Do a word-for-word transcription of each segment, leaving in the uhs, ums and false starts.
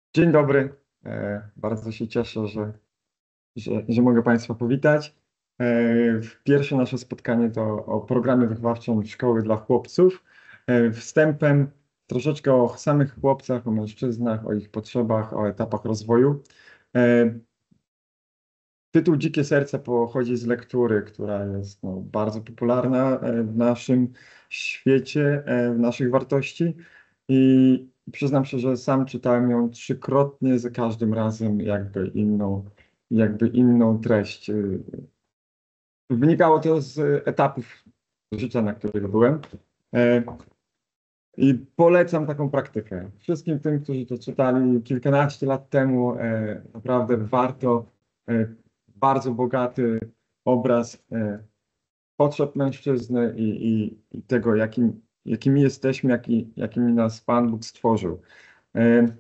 Dzień dobry. E, Bardzo się cieszę, że, że, że mogę Państwa powitać. E, Pierwsze nasze spotkanie to o programie wychowawczym Szkoły dla Chłopców. E, Wstępem troszeczkę o samych chłopcach, o mężczyznach, o ich potrzebach, o etapach rozwoju. E, Tytuł Dzikie Serce pochodzi z lektury, która jest no, bardzo popularna e, w naszym świecie, e, w naszych wartości. I przyznam się, że sam czytałem ją trzykrotnie, za każdym razem jakby inną, jakby inną treść. Y, Wynikało to z etapów życia, na których byłem. E, I polecam taką praktykę. Wszystkim tym, którzy to czytali kilkanaście lat temu, e, naprawdę warto. E, Bardzo bogaty obraz e, potrzeb mężczyzny i, i, i tego, jakim, jakimi jesteśmy, jaki, jakimi nas Pan Bóg stworzył. E,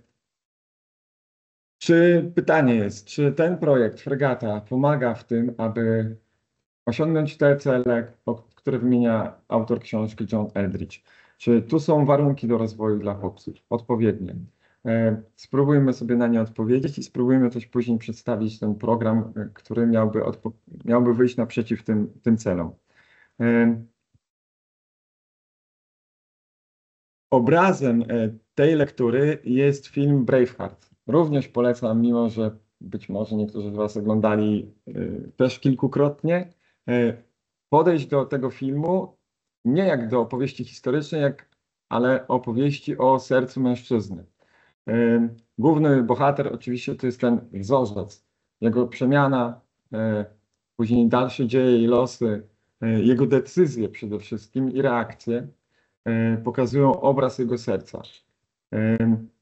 Czy pytanie jest, czy ten projekt Fregata pomaga w tym, aby osiągnąć te cele, o- które wymienia autor książki John Eldridge? Czy tu są warunki do rozwoju dla chłopców? Odpowiednie. E, Spróbujmy sobie na nie odpowiedzieć i spróbujmy też później przedstawić ten program, e, który miałby, odpo- miałby wyjść naprzeciw tym, tym celom. E, Obrazem e, tej lektury jest film Braveheart. Również polecam, mimo że być może niektórzy z Was oglądali e, też kilkukrotnie, e, podejść do tego filmu nie jak do opowieści historycznej, jak, ale opowieści o sercu mężczyzny. E, Główny bohater oczywiście to jest ten wzorzec, jego przemiana, e, później dalsze dzieje i losy, e, jego decyzje przede wszystkim i reakcje e, pokazują obraz jego serca. E,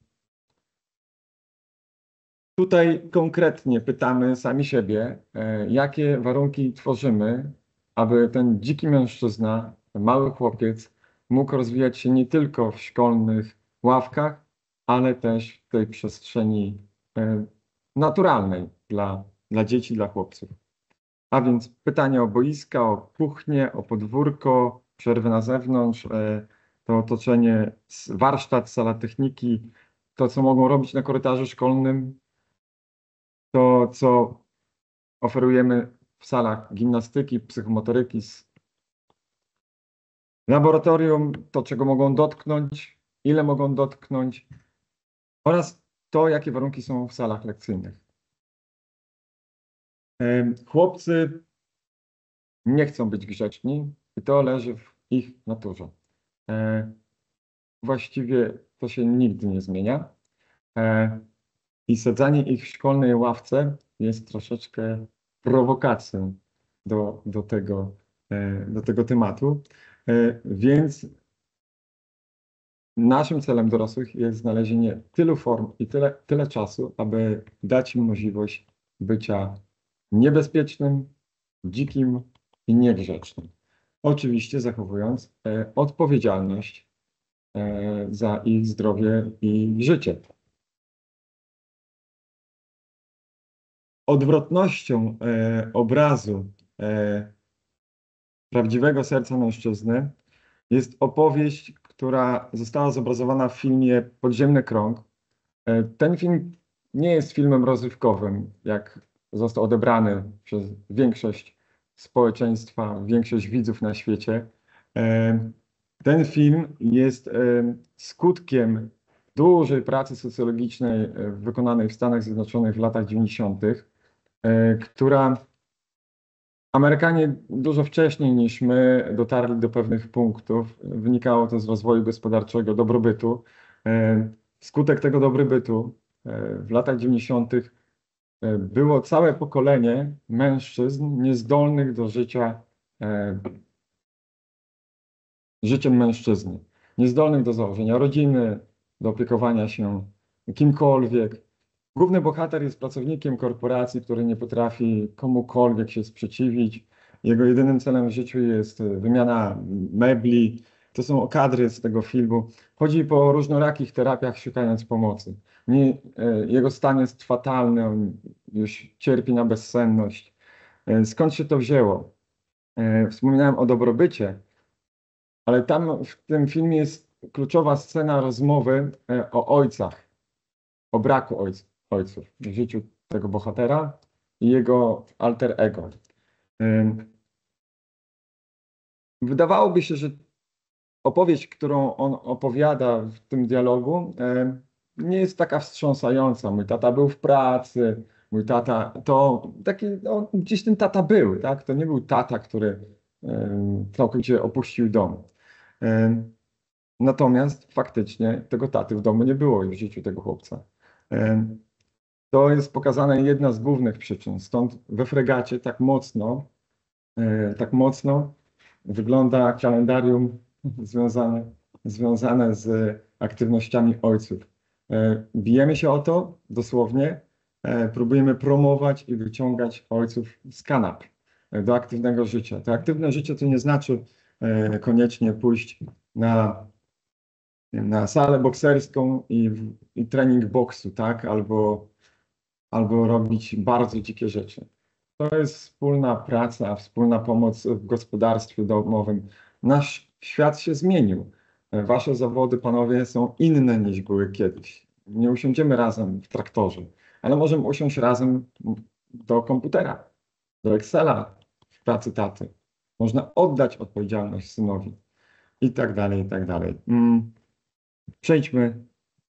Tutaj konkretnie pytamy sami siebie, e, jakie warunki tworzymy, aby ten dziki mężczyzna, ten mały chłopiec mógł rozwijać się nie tylko w szkolnych ławkach, ale też w tej przestrzeni e, naturalnej dla, dla dzieci, dla chłopców. A więc pytanie o boiska, o kuchnię, o podwórko, przerwy na zewnątrz, e, to otoczenie, s- warsztat, sala techniki, to co mogą robić na korytarzu szkolnym, to co oferujemy w salach gimnastyki, psychomotoryki, s- laboratorium, to czego mogą dotknąć, ile mogą dotknąć oraz to, jakie warunki są w salach lekcyjnych. E, Chłopcy nie chcą być grzeczni i to leży w ich naturze. E, Właściwie to się nigdy nie zmienia. E, I sadzanie ich w szkolnej ławce jest troszeczkę prowokacją do, do tego, e, do tego tematu. E, Więc naszym celem dorosłych jest znalezienie tylu form i tyle, tyle czasu, aby dać im możliwość bycia niebezpiecznym, dzikim i niegrzecznym. Oczywiście zachowując e, odpowiedzialność e, za ich zdrowie i życie. Odwrotnością e, obrazu e, prawdziwego serca mężczyzny jest opowieść, która została zobrazowana w filmie Podziemny Krąg. E, ten film nie jest filmem rozrywkowym, jak został odebrany przez większość społeczeństwa, większość widzów na świecie. E, ten film jest e, skutkiem dużej pracy socjologicznej e, wykonanej w Stanach Zjednoczonych w latach dziewięćdziesiątych, e, która Amerykanie dużo wcześniej niż my dotarli do pewnych punktów. Wynikało to z rozwoju gospodarczego, dobrobytu. E, Wskutek tego dobrobytu e, w latach dziewięćdziesiątych e, było całe pokolenie mężczyzn niezdolnych do życia e, życiem mężczyzny, niezdolnych do założenia rodziny, do opiekowania się kimkolwiek. Główny bohater jest pracownikiem korporacji, który nie potrafi komukolwiek się sprzeciwić. Jego jedynym celem w życiu jest wymiana mebli. To są kadry z tego filmu. Chodzi po różnorakich terapiach, szukając pomocy. Nie, e, jego stan jest fatalny, on już cierpi na bezsenność. E, Skąd się to wzięło? E, Wspominałem o dobrobycie, ale tam w tym filmie jest kluczowa scena rozmowy e, o ojcach. o braku ojc, ojców w życiu tego bohatera i jego alter ego. Wydawałoby się, że opowieść, którą on opowiada w tym dialogu, nie jest taka wstrząsająca. Mój tata był w pracy, mój tata to taki, no, gdzieś ten tata był, tak? To nie był tata, który całkowicie opuścił dom. Natomiast faktycznie tego taty w domu nie było w życiu tego chłopca. To jest pokazane jedna z głównych przyczyn. Stąd we Fregacie tak mocno, tak mocno wygląda kalendarium związane, związane z aktywnościami ojców. Bijemy się o to dosłownie, próbujemy promować i wyciągać ojców z kanap do aktywnego życia. To aktywne życie to nie znaczy koniecznie pójść na, na salę bokserską i, i trening boksu, tak? Albo, albo robić bardzo dzikie rzeczy. To jest wspólna praca, wspólna pomoc w gospodarstwie domowym. Nasz świat się zmienił. Wasze zawody, panowie, są inne niż były kiedyś. Nie usiądziemy razem w traktorze, ale możemy usiąść razem do komputera, do Excela w pracy taty. Można oddać odpowiedzialność synowi i tak dalej, i tak dalej. Przejdźmy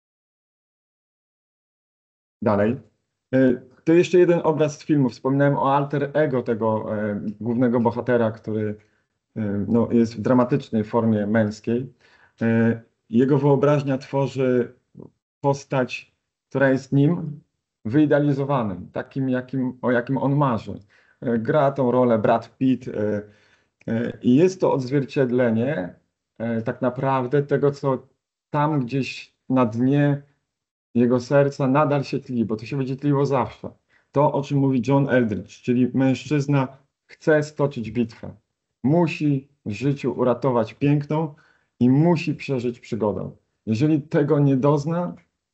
dalej. To jeszcze jeden obraz z filmu. Wspominałem o alter ego tego e, głównego bohatera, który e, no, jest w dramatycznej formie męskiej. E, jego wyobraźnia tworzy postać, która jest nim wyidealizowanym, takim, jakim, o jakim on marzy. E, gra tą rolę Brad Pitt e, e, i jest to odzwierciedlenie e, tak naprawdę tego, co tam gdzieś na dnie jego serca nadal się tli, bo to się będzie tliło zawsze. To, o czym mówi John Eldridge, czyli mężczyzna chce stoczyć bitwę. Musi w życiu uratować piękną i musi przeżyć przygodę. Jeżeli tego nie dozna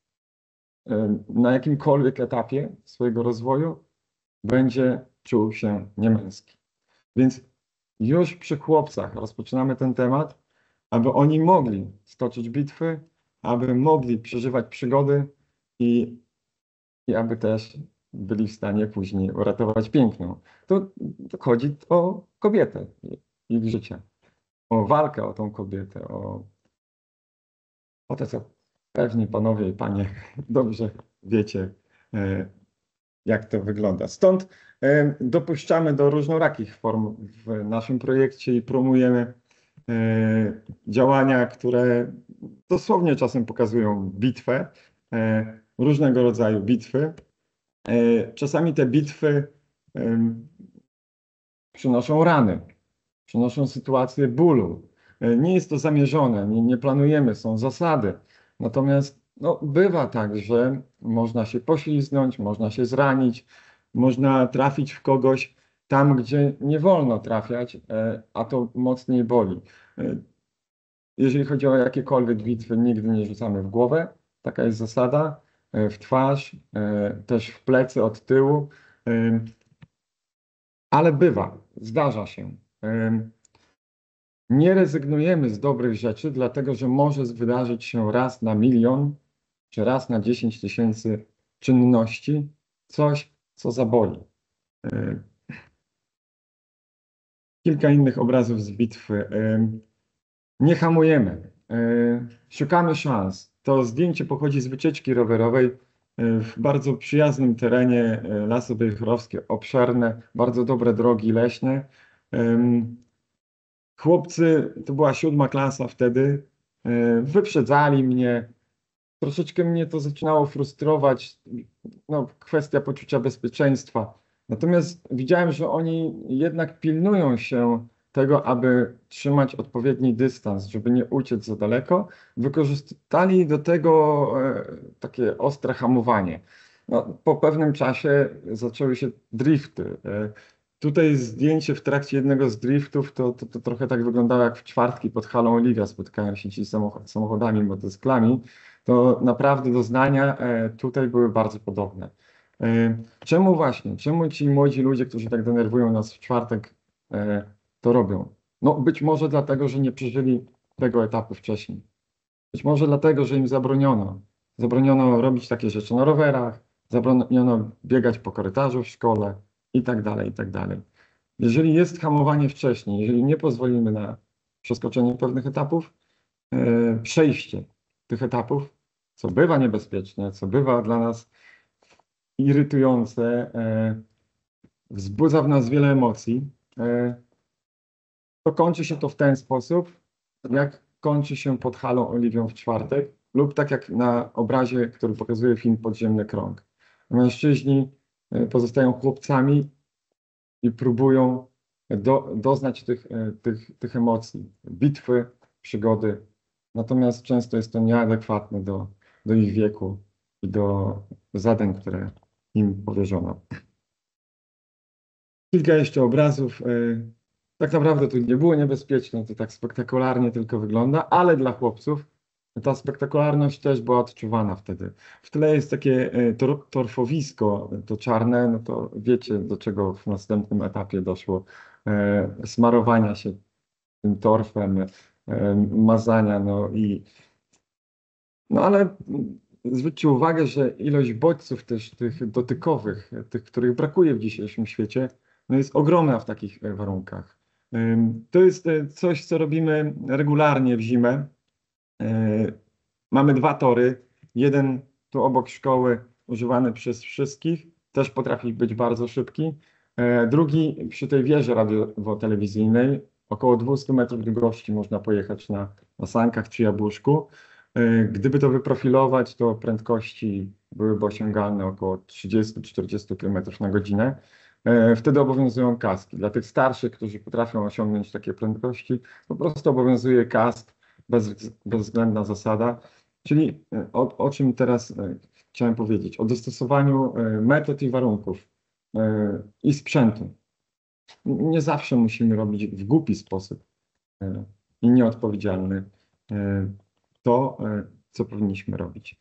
na jakimkolwiek etapie swojego rozwoju, będzie czuł się niemęski. Więc już przy chłopcach rozpoczynamy ten temat, aby oni mogli stoczyć bitwy, aby mogli przeżywać przygody i, i aby też byli w stanie później uratować piękną. To, to chodzi o kobietę, ich życie, o walkę o tą kobietę, o, o to, co pewnie panowie i panie dobrze wiecie, jak to wygląda. Stąd dopuszczamy do różnorakich form w naszym projekcie i promujemy działania, które dosłownie czasem pokazują bitwę, różnego rodzaju bitwy. Czasami te bitwy przynoszą rany, przynoszą sytuację bólu. Nie jest to zamierzone, nie, nie planujemy, są zasady. Natomiast no, bywa tak, że można się pośliznąć, można się zranić, można trafić w kogoś tam, gdzie nie wolno trafiać, a to mocniej boli. Jeżeli chodzi o jakiekolwiek bitwy, nigdy nie rzucamy w głowę. Taka jest zasada. W twarz, też w plecy od tyłu. Ale bywa, zdarza się. Nie rezygnujemy z dobrych rzeczy, dlatego że może wydarzyć się raz na milion, czy raz na dziesięć tysięcy czynności coś, co zaboli. Kilka innych obrazów z bitwy. Nie hamujemy, szukamy szans. To zdjęcie pochodzi z wycieczki rowerowej w bardzo przyjaznym terenie, Lasy Wejherowskie, obszerne, bardzo dobre drogi leśne. Chłopcy, to była siódma klasa wtedy, wyprzedzali mnie. Troszeczkę mnie to zaczynało frustrować, no, kwestia poczucia bezpieczeństwa. Natomiast widziałem, że oni jednak pilnują się tego, aby trzymać odpowiedni dystans, żeby nie uciec za daleko. Wykorzystali do tego e, takie ostre hamowanie. No, po pewnym czasie zaczęły się drifty. E, tutaj zdjęcie w trakcie jednego z driftów, to, to, to trochę tak wyglądało jak w czwartki pod halą Liga. Spotykają się ci samochod, samochodami, motocyklami. To naprawdę doznania e, tutaj były bardzo podobne. E, czemu właśnie? Czemu ci młodzi ludzie, którzy tak denerwują nas w czwartek, e, to robią? No być może dlatego, że nie przeżyli tego etapu wcześniej. Być może dlatego, że im zabroniono. Zabroniono robić takie rzeczy na rowerach, zabroniono biegać po korytarzu w szkole i tak dalej, i tak dalej. Jeżeli jest hamowanie wcześniej, jeżeli nie pozwolimy na przeskoczenie pewnych etapów, e, przejście tych etapów, co bywa niebezpieczne, co bywa dla nas irytujące, e, wzbudza w nas wiele emocji, e, to kończy się to w ten sposób, jak kończy się pod halą Oliwią w czwartek, lub tak jak na obrazie, który pokazuje film Podziemny Krąg. Mężczyźni e, pozostają chłopcami i próbują do, doznać tych, e, tych, tych emocji, bitwy, przygody. Natomiast często jest to nieadekwatne do, do ich wieku i do zadań, które im powierzono. Kilka jeszcze obrazów. e, Tak naprawdę to nie było niebezpieczne, to tak spektakularnie tylko wygląda, ale dla chłopców ta spektakularność też była odczuwana wtedy. W tle jest takie e, tor torfowisko, to czarne, no to wiecie, do czego w następnym etapie doszło. E, smarowania się tym torfem, e, mazania, no i no ale mm, zwróćcie uwagę, że ilość bodźców też tych dotykowych, tych, których brakuje w dzisiejszym świecie, no jest ogromna w takich e, warunkach. Ym, To jest e, coś, co robimy regularnie w zimę. E, Mamy dwa tory. Jeden tu obok szkoły, używany przez wszystkich, też potrafi być bardzo szybki. E, Drugi przy tej wieży radiowo-telewizyjnej, około dwieście metrów długości można pojechać na, na sankach czy jabłuszku. E, Gdyby to wyprofilować, to prędkości byłyby osiągalne około trzydzieści do czterdziestu km na godzinę. E, Wtedy obowiązują kaski. Dla tych starszych, którzy potrafią osiągnąć takie prędkości, po prostu obowiązuje kask, bez, bezwzględna zasada. Czyli e, o, o czym teraz e, chciałem powiedzieć? O dostosowaniu e, metod i warunków e, i sprzętu. Nie zawsze musimy robić w głupi sposób e, i nieodpowiedzialny e, to, e, co powinniśmy robić.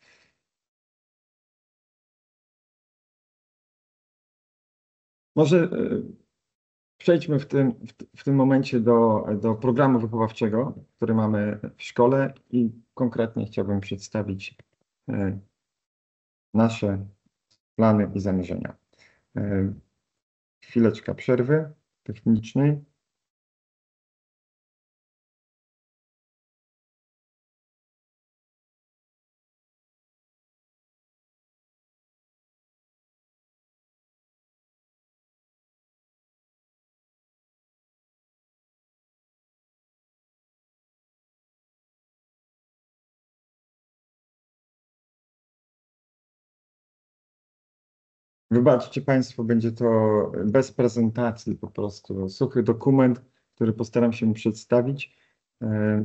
Może e, przejdźmy w tym, w, t- w tym momencie do, do programu wychowawczego, który mamy w szkole i konkretnie chciałbym przedstawić e, nasze plany i zamierzenia. E, Chwileczka przerwy technicznej. Wybaczcie Państwo, będzie to bez prezentacji, po prostu suchy dokument, który postaram się przedstawić. E,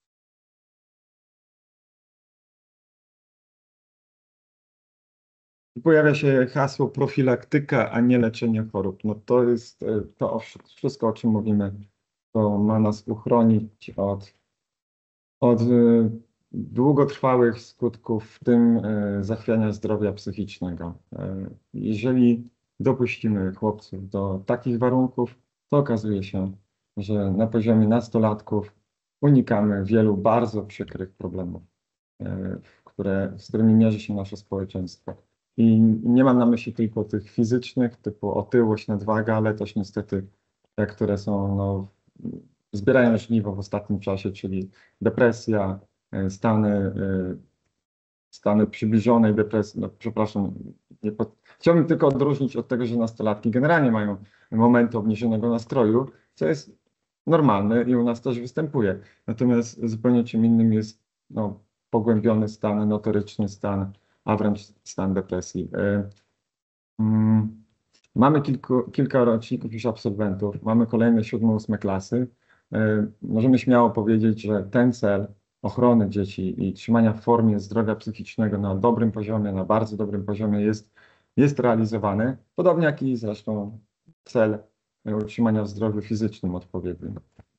Pojawia się hasło profilaktyka, a nie leczenie chorób. No to jest e, to o wsz- wszystko, o czym mówimy. To ma nas uchronić od, od e, długotrwałych skutków, w tym e, zachwiania zdrowia psychicznego. E, Jeżeli dopuścimy chłopców do takich warunków, to okazuje się, że na poziomie nastolatków unikamy wielu bardzo przykrych problemów, e, które, z którymi mierzy się nasze społeczeństwo. I nie mam na myśli tylko tych fizycznych, typu otyłość, nadwaga, ale też niestety te, które są, no, zbierają żniwo w ostatnim czasie, czyli depresja, e, stany, e, stany przybliżonej depresji. No, przepraszam, nie pod... chciałbym tylko odróżnić od tego, że nastolatki generalnie mają momenty obniżonego nastroju, co jest normalne i u nas też występuje. Natomiast zupełnie czym innym jest, no, pogłębiony stan, notoryczny stan, a wręcz stan depresji. E, mm, Mamy kilku, kilka roczników już absolwentów, mamy kolejne siódme, ósme klasy. E, Możemy śmiało powiedzieć, że ten cel ochrony dzieci i trzymania w formie zdrowia psychicznego na dobrym poziomie, na bardzo dobrym poziomie jest, jest realizowany, podobnie jak i zresztą cel e, utrzymania w zdrowiu fizycznym odpowiednim.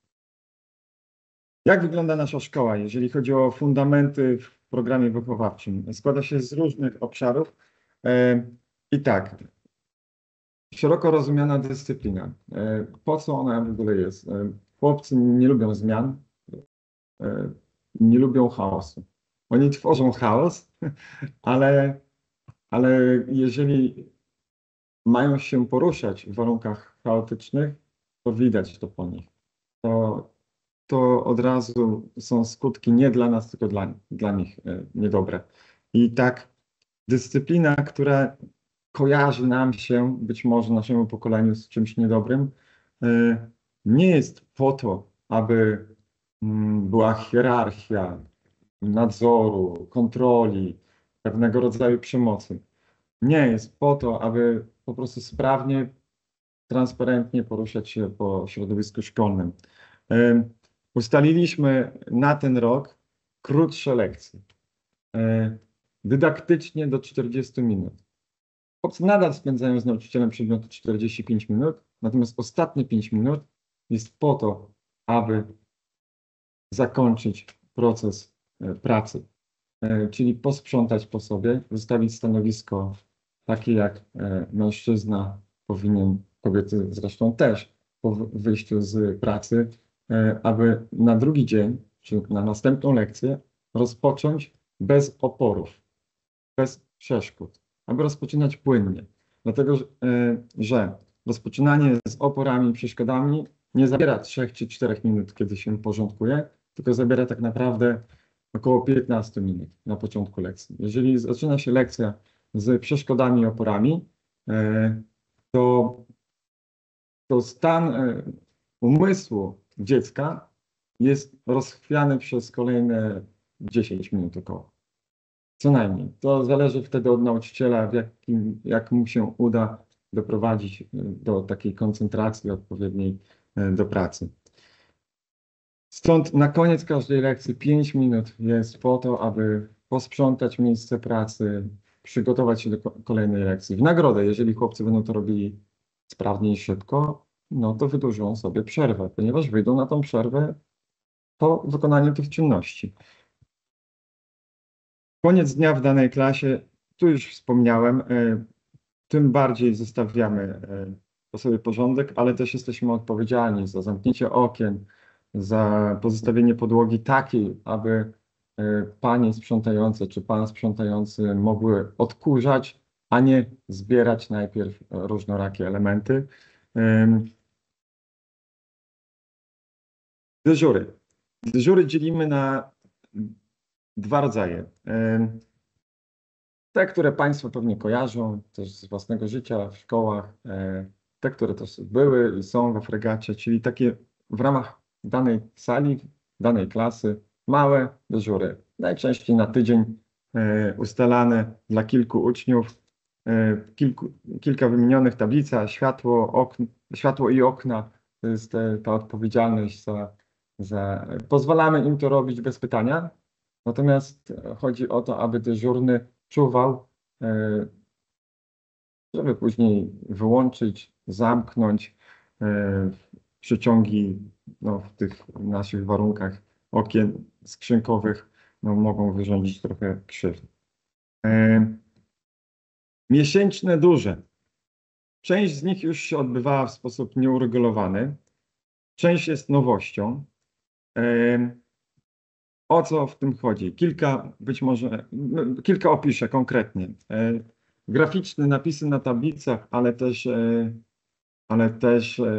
Jak wygląda nasza szkoła, jeżeli chodzi o fundamenty w programie wychowawczym? Składa się z różnych obszarów. E, I tak, szeroko rozumiana dyscyplina. E, Po co ona w ogóle jest? E, Chłopcy nie lubią zmian, e, nie lubią chaosu. oni tworzą chaos, ale, ale jeżeli mają się poruszać w warunkach chaotycznych, to widać to po nich. To, to od razu są skutki nie dla nas, tylko dla, dla nich e, niedobre. I tak dyscyplina, która kojarzy nam się, być może naszemu pokoleniu, z czymś niedobrym, e, nie jest po to, aby mm, była hierarchia nadzoru, kontroli, pewnego rodzaju przemocy. Nie jest po to, aby po prostu sprawnie, transparentnie poruszać się po środowisku szkolnym. E, Ustaliliśmy na ten rok krótsze lekcje, e, dydaktycznie do czterdziestu minut. Chłopcy nadal spędzają z nauczycielem przedmiotu czterdzieści pięć minut, natomiast ostatnie pięć minut jest po to, aby zakończyć proces e, pracy, e, czyli posprzątać po sobie, zostawić stanowisko takie, jak e, mężczyzna powinien, kobiety zresztą też, po wyjściu z pracy, e, aby na drugi dzień, czy na następną lekcję rozpocząć bez oporów, bez przeszkód, aby rozpoczynać płynnie. Dlatego, że, e, że rozpoczynanie z oporami i przeszkodami nie zabiera trzech czy czterech minut, kiedy się porządkuje, tylko zabiera tak naprawdę około piętnastu minut na początku lekcji. Jeżeli zaczyna się lekcja z przeszkodami i oporami, e, to, to stan e, umysłu dziecka jest rozchwiany przez kolejne dziesięć minut około. Co najmniej. To zależy wtedy od nauczyciela, w jakim, jak mu się uda doprowadzić do takiej koncentracji odpowiedniej e, do pracy. Stąd na koniec każdej lekcji pięć minut jest po to, aby posprzątać miejsce pracy, przygotować się do kolejnej lekcji. W nagrodę, jeżeli chłopcy będą to robili sprawnie i szybko, no to wydłużą sobie przerwę, ponieważ wyjdą na tą przerwę po wykonaniu tych czynności. Koniec dnia w danej klasie, tu już wspomniałem, e, tym bardziej zostawiamy e, po sobie porządek, ale też jesteśmy odpowiedzialni za zamknięcie okien, za pozostawienie podłogi takiej, aby e, panie sprzątające czy pan sprzątający mogły odkurzać, a nie zbierać najpierw różnorakie elementy. Ym, Dyżury. Dyżury dzielimy na dwa rodzaje. Ym, Te, które Państwo pewnie kojarzą też z własnego życia w szkołach, e, te, które też były i są we fregacie, czyli takie w ramach danej sali, danej klasy, małe dyżury. Najczęściej na tydzień e, ustalane dla kilku uczniów, e, kilku, kilka wymienionych tablica, światło, okn, światło i okna, to jest e, ta odpowiedzialność za, za... Pozwalamy im to robić bez pytania, natomiast chodzi o to, aby dyżurny czuwał, e, żeby później wyłączyć, zamknąć e, przyciągi no, w tych naszych warunkach okien skrzynkowych no, mogą wyrządzić trochę krzywdy. E, Miesięczne duże. Część z nich już się odbywała w sposób nieuregulowany. Część jest nowością. E, O co w tym chodzi? Kilka, być może, no, kilka opiszę konkretnie. E, graficzne napisy na tablicach, ale też, e, ale też e,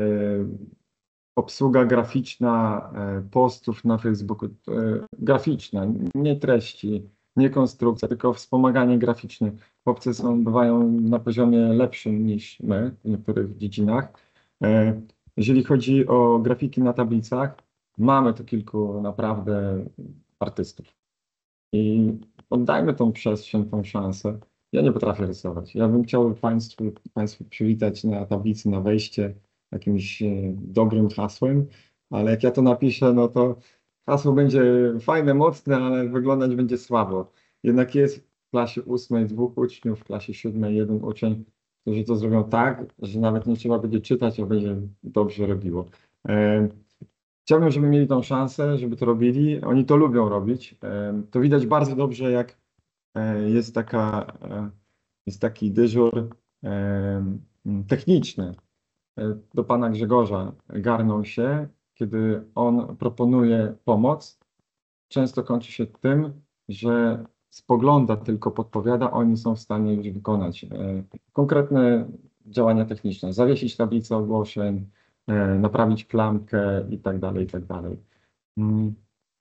obsługa graficzna e, postów na Facebooku. E, graficzna, nie treści, nie konstrukcja, tylko wspomaganie graficzne. Chłopcy są, bywają na poziomie lepszym niż my w niektórych dziedzinach. E, jeżeli chodzi o grafiki na tablicach, mamy tu kilku naprawdę artystów. I oddajmy tą przestrzeń, tą szansę. Ja nie potrafię rysować. Ja bym chciał Państwu, Państwu przywitać na tablicy na wejście jakimś e, dobrym hasłem, ale jak ja to napiszę, no to hasło będzie fajne, mocne, ale wyglądać będzie słabo. Jednak jest w klasie ósmej dwóch uczniów, w klasie siódmej jeden uczeń, którzy to zrobią tak, że nawet nie trzeba będzie czytać, a będzie dobrze robiło. E, Chciałbym, żeby mieli tą szansę, żeby to robili. Oni to lubią robić. E, To widać bardzo dobrze, jak e, jest taka, e, jest taki dyżur e, techniczny. E, Do pana Grzegorza garną się, kiedy on proponuje pomoc. Często kończy się tym, że spogląda, tylko podpowiada, oni są w stanie już wykonać e, konkretne działania techniczne, zawiesić tablicę ogłoszeń, e, naprawić plamkę i tak dalej, i tak dalej. Mm.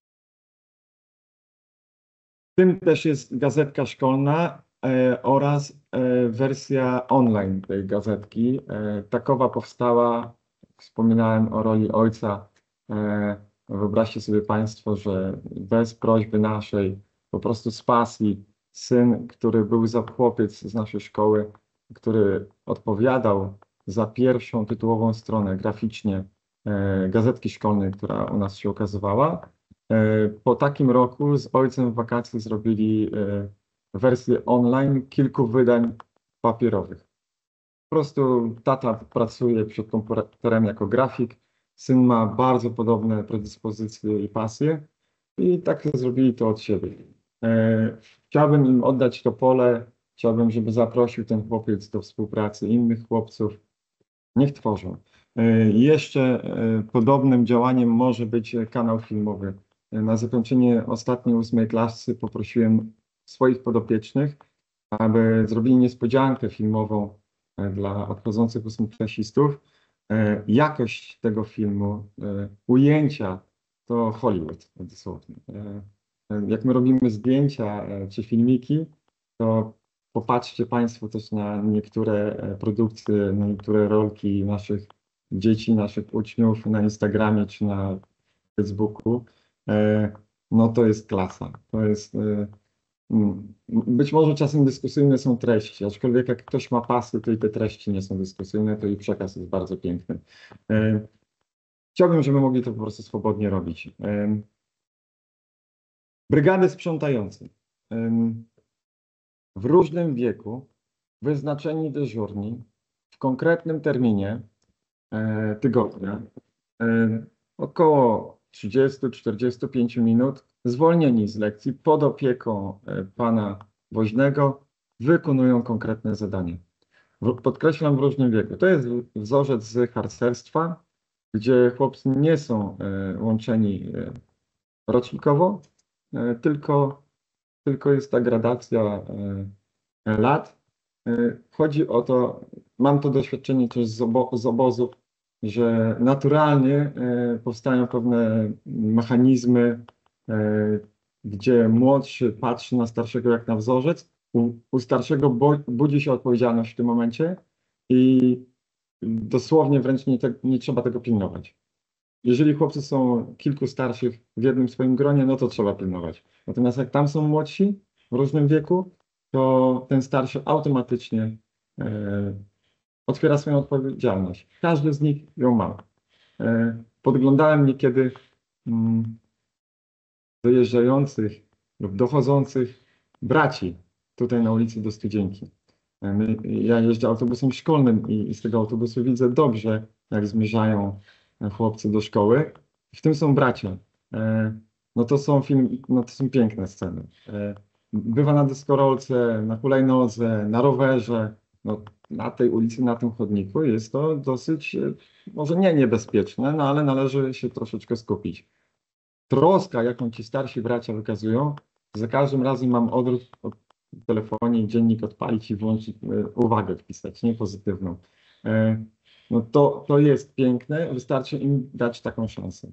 Tym też jest gazetka szkolna e, oraz e, wersja online tej gazetki. E, takowa powstała, wspominałem o roli ojca. E, wyobraźcie sobie Państwo, że bez prośby naszej, po prostu z pasji, syn, który był za chłopiec z naszej szkoły, który odpowiadał za pierwszą tytułową stronę graficznie e, gazetki szkolnej, która u nas się ukazywała. E, Po takim roku z ojcem w wakacje zrobili e, wersję online kilku wydań papierowych. Po prostu tata pracuje przed komputerem jako grafik, syn ma bardzo podobne predyspozycje i pasje i tak zrobili to od siebie. E, Chciałbym im oddać to pole, chciałbym, żeby zaprosił ten chłopiec do współpracy innych chłopców. Niech tworzą. E, Jeszcze e, podobnym działaniem może być kanał filmowy. E, Na zakończenie ostatniej ósmej klasy poprosiłem swoich podopiecznych, aby zrobili niespodziankę filmową e, dla odchodzących ósmoklasistów. E, Jakość tego filmu, e, ujęcia to Hollywood dosłownie. E, e, Jak my robimy zdjęcia e, czy filmiki, to popatrzcie Państwo też na niektóre e, produkcje, na niektóre rolki naszych dzieci, naszych uczniów na Instagramie czy na Facebooku. E, No to jest klasa. To jest, e, mm, być może czasem dyskusyjne są treści, aczkolwiek jak ktoś ma pasy, to i te treści nie są dyskusyjne, to i przekaz jest bardzo piękny. E, Chciałbym, żeby mogli to po prostu swobodnie robić. E, Brygady sprzątające. E, W różnym wieku, wyznaczeni dyżurni, w konkretnym terminie e, tygodnia, e, około trzydzieści do czterdziestu pięciu minut, zwolnieni z lekcji pod opieką e, pana woźnego, wykonują konkretne zadanie. W, podkreślam w różnym wieku. To jest wzorzec z harcerstwa, gdzie chłopcy nie są e, łączeni e, rocznikowo, e, tylko tylko jest ta gradacja e, lat. E, Chodzi o to, mam to doświadczenie też z, obo z obozów, że naturalnie e, powstają pewne mechanizmy, e, gdzie młodszy patrzy na starszego jak na wzorzec, u, u starszego bo, budzi się odpowiedzialność w tym momencie i dosłownie wręcz nie, te, nie trzeba tego pilnować. Jeżeli chłopcy są kilku starszych w jednym swoim gronie, no to trzeba pilnować. Natomiast jak tam są młodsi, w różnym wieku, to ten starszy automatycznie e, otwiera swoją odpowiedzialność. Każdy z nich ją ma. E, podglądałem niekiedy mm, dojeżdżających lub dochodzących braci tutaj na ulicy do Studzienki. E, my, ja jeżdżę autobusem szkolnym i, i z tego autobusu widzę dobrze, jak zmierzają chłopcy do szkoły. W tym są bracia. E, No to są film, no to są piękne sceny. E, Bywa na deskorolce, na hulajnodze, na rowerze. No, na tej ulicy, na tym chodniku jest to dosyć, e, może nie niebezpieczne, no ale należy się troszeczkę skupić. Troska, jaką ci starsi bracia wykazują, za każdym razem mam odruch w telefonie dziennik odpalić i włączyć, e, uwagę wpisać, nie pozytywną. E, No to, to jest piękne, wystarczy im dać taką szansę.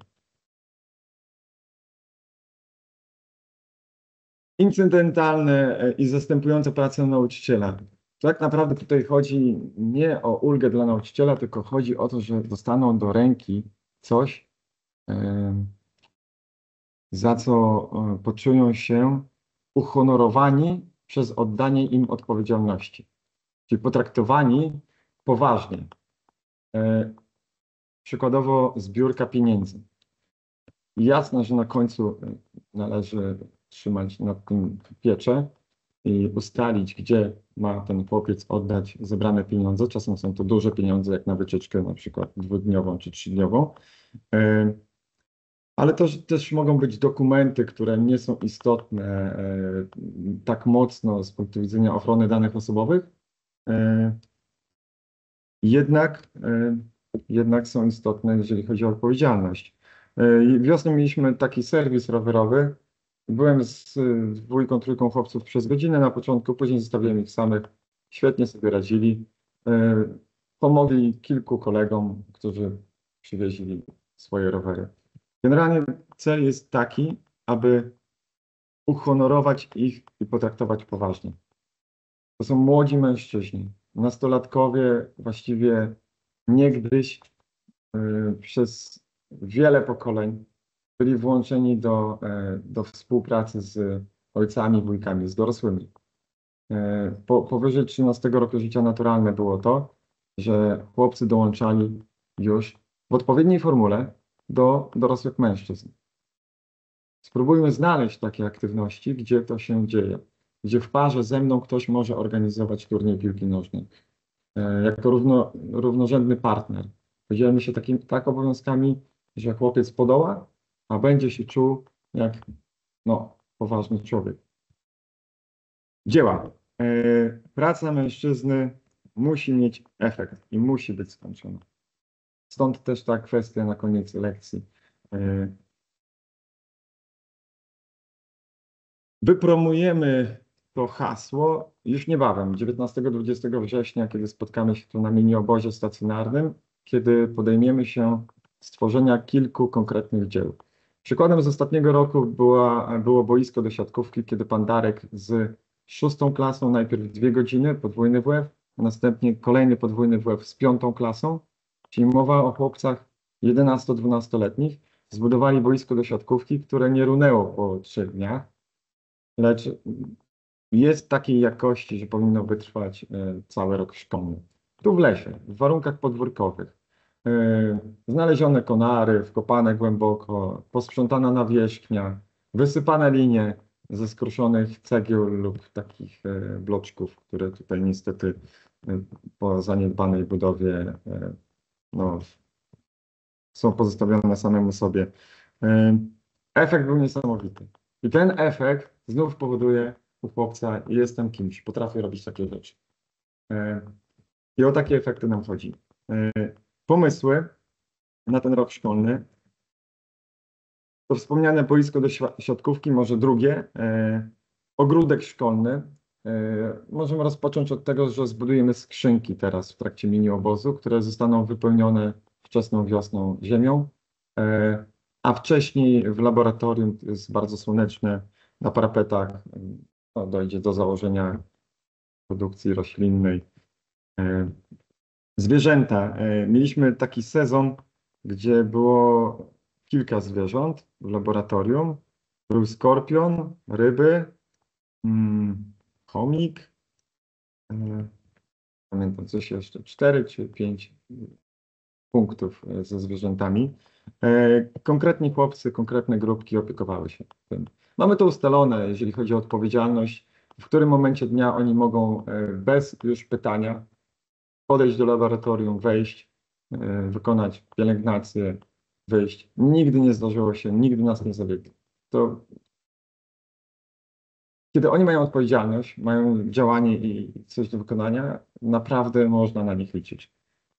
Incydentalne e, i zastępujące pracę nauczyciela. Tak naprawdę tutaj chodzi nie o ulgę dla nauczyciela, tylko chodzi o to, że dostaną do ręki coś, e, za co e, poczują się uhonorowani przez oddanie im odpowiedzialności. Czyli potraktowani poważnie. E, Przykładowo zbiórka pieniędzy. Jasne, że na końcu należy trzymać nad tym pieczę i ustalić, gdzie ma ten chłopiec oddać zebrane pieniądze. Czasem są to duże pieniądze, jak na wycieczkę na przykład dwudniową czy trzydniową. E, Ale też, też mogą być dokumenty, które nie są istotne e, tak mocno z punktu widzenia ochrony danych osobowych. E, Jednak, e, jednak są istotne, jeżeli chodzi o odpowiedzialność. E, Wiosną mieliśmy taki serwis rowerowy byłem z, z dwójką, trójką chłopców przez godzinę na początku, później zostawiłem ich samych. Świetnie sobie radzili. E, Pomogli kilku kolegom, którzy przywieźli swoje rowery. Generalnie cel jest taki, aby uhonorować ich i potraktować poważnie. To są młodzi mężczyźni, nastolatkowie, właściwie niegdyś y, przez wiele pokoleń byli włączeni do, e, do współpracy z ojcami, wujkami, z dorosłymi. E, Po, powyżej trzynastego roku życia naturalne było to, że chłopcy dołączali już w odpowiedniej formule do dorosłych mężczyzn. Spróbujmy znaleźć takie aktywności, gdzie to się dzieje, gdzie w parze ze mną ktoś może organizować turniej piłki nożnej. E, Jako równo, równorzędny partner. Podzielimy się takim, tak obowiązkami, że chłopiec podoła, a będzie się czuł jak no, poważny człowiek. Dzieła. E, Praca mężczyzny musi mieć efekt i musi być skończona. Stąd też ta kwestia na koniec lekcji. E, Wypromujemy to hasło już niebawem, dziewiętnastego dwudziestego września, kiedy spotkamy się tu na mini obozie stacjonarnym, kiedy podejmiemy się stworzenia kilku konkretnych dzieł. Przykładem z ostatniego roku była, było boisko do siatkówki, kiedy pan Darek z szóstą klasą, najpierw dwie godziny, podwójny W F, a następnie kolejny podwójny W F z piątą klasą, czyli mowa o chłopcach jedenasto-dwunastoletnich, zbudowali boisko do siatkówki, które nie runęło po trzech dniach, lecz jest takiej jakości, że powinno wytrwać e, cały rok szkolny. Tu w lesie, w warunkach podwórkowych. E, Znalezione konary, wkopane głęboko, posprzątana nawierzchnia, wysypane linie ze skruszonych cegieł lub takich e, bloczków, które tutaj niestety e, po zaniedbanej budowie e, no, są pozostawione samemu sobie. E, Efekt był niesamowity. I ten efekt znów powoduje u chłopca, jestem kimś, potrafię robić takie rzeczy. E, I o takie efekty nam chodzi. E, Pomysły na ten rok szkolny. To wspomniane boisko do siatkówki, może drugie. E, Ogródek szkolny. E, Możemy rozpocząć od tego, że zbudujemy skrzynki teraz w trakcie mini obozu, które zostaną wypełnione wczesną wiosną ziemią. E, A wcześniej w laboratorium, to jest bardzo słoneczne, na parapetach no, dojdzie do założenia produkcji roślinnej. E, Zwierzęta. E, Mieliśmy taki sezon, gdzie było kilka zwierząt w laboratorium. Był skorpion, ryby, mm, chomik. E, Pamiętam coś jeszcze, cztery czy pięć punktów e, ze zwierzętami. E, Konkretni chłopcy, konkretne grupki opiekowały się tym. Mamy to ustalone, jeżeli chodzi o odpowiedzialność, w którym momencie dnia oni mogą e, bez już pytania podejść do laboratorium, wejść, e, wykonać pielęgnację, wyjść. Nigdy nie zdarzyło się, nigdy nas nie zawiedli. To kiedy oni mają odpowiedzialność, mają działanie i coś do wykonania, naprawdę można na nich liczyć.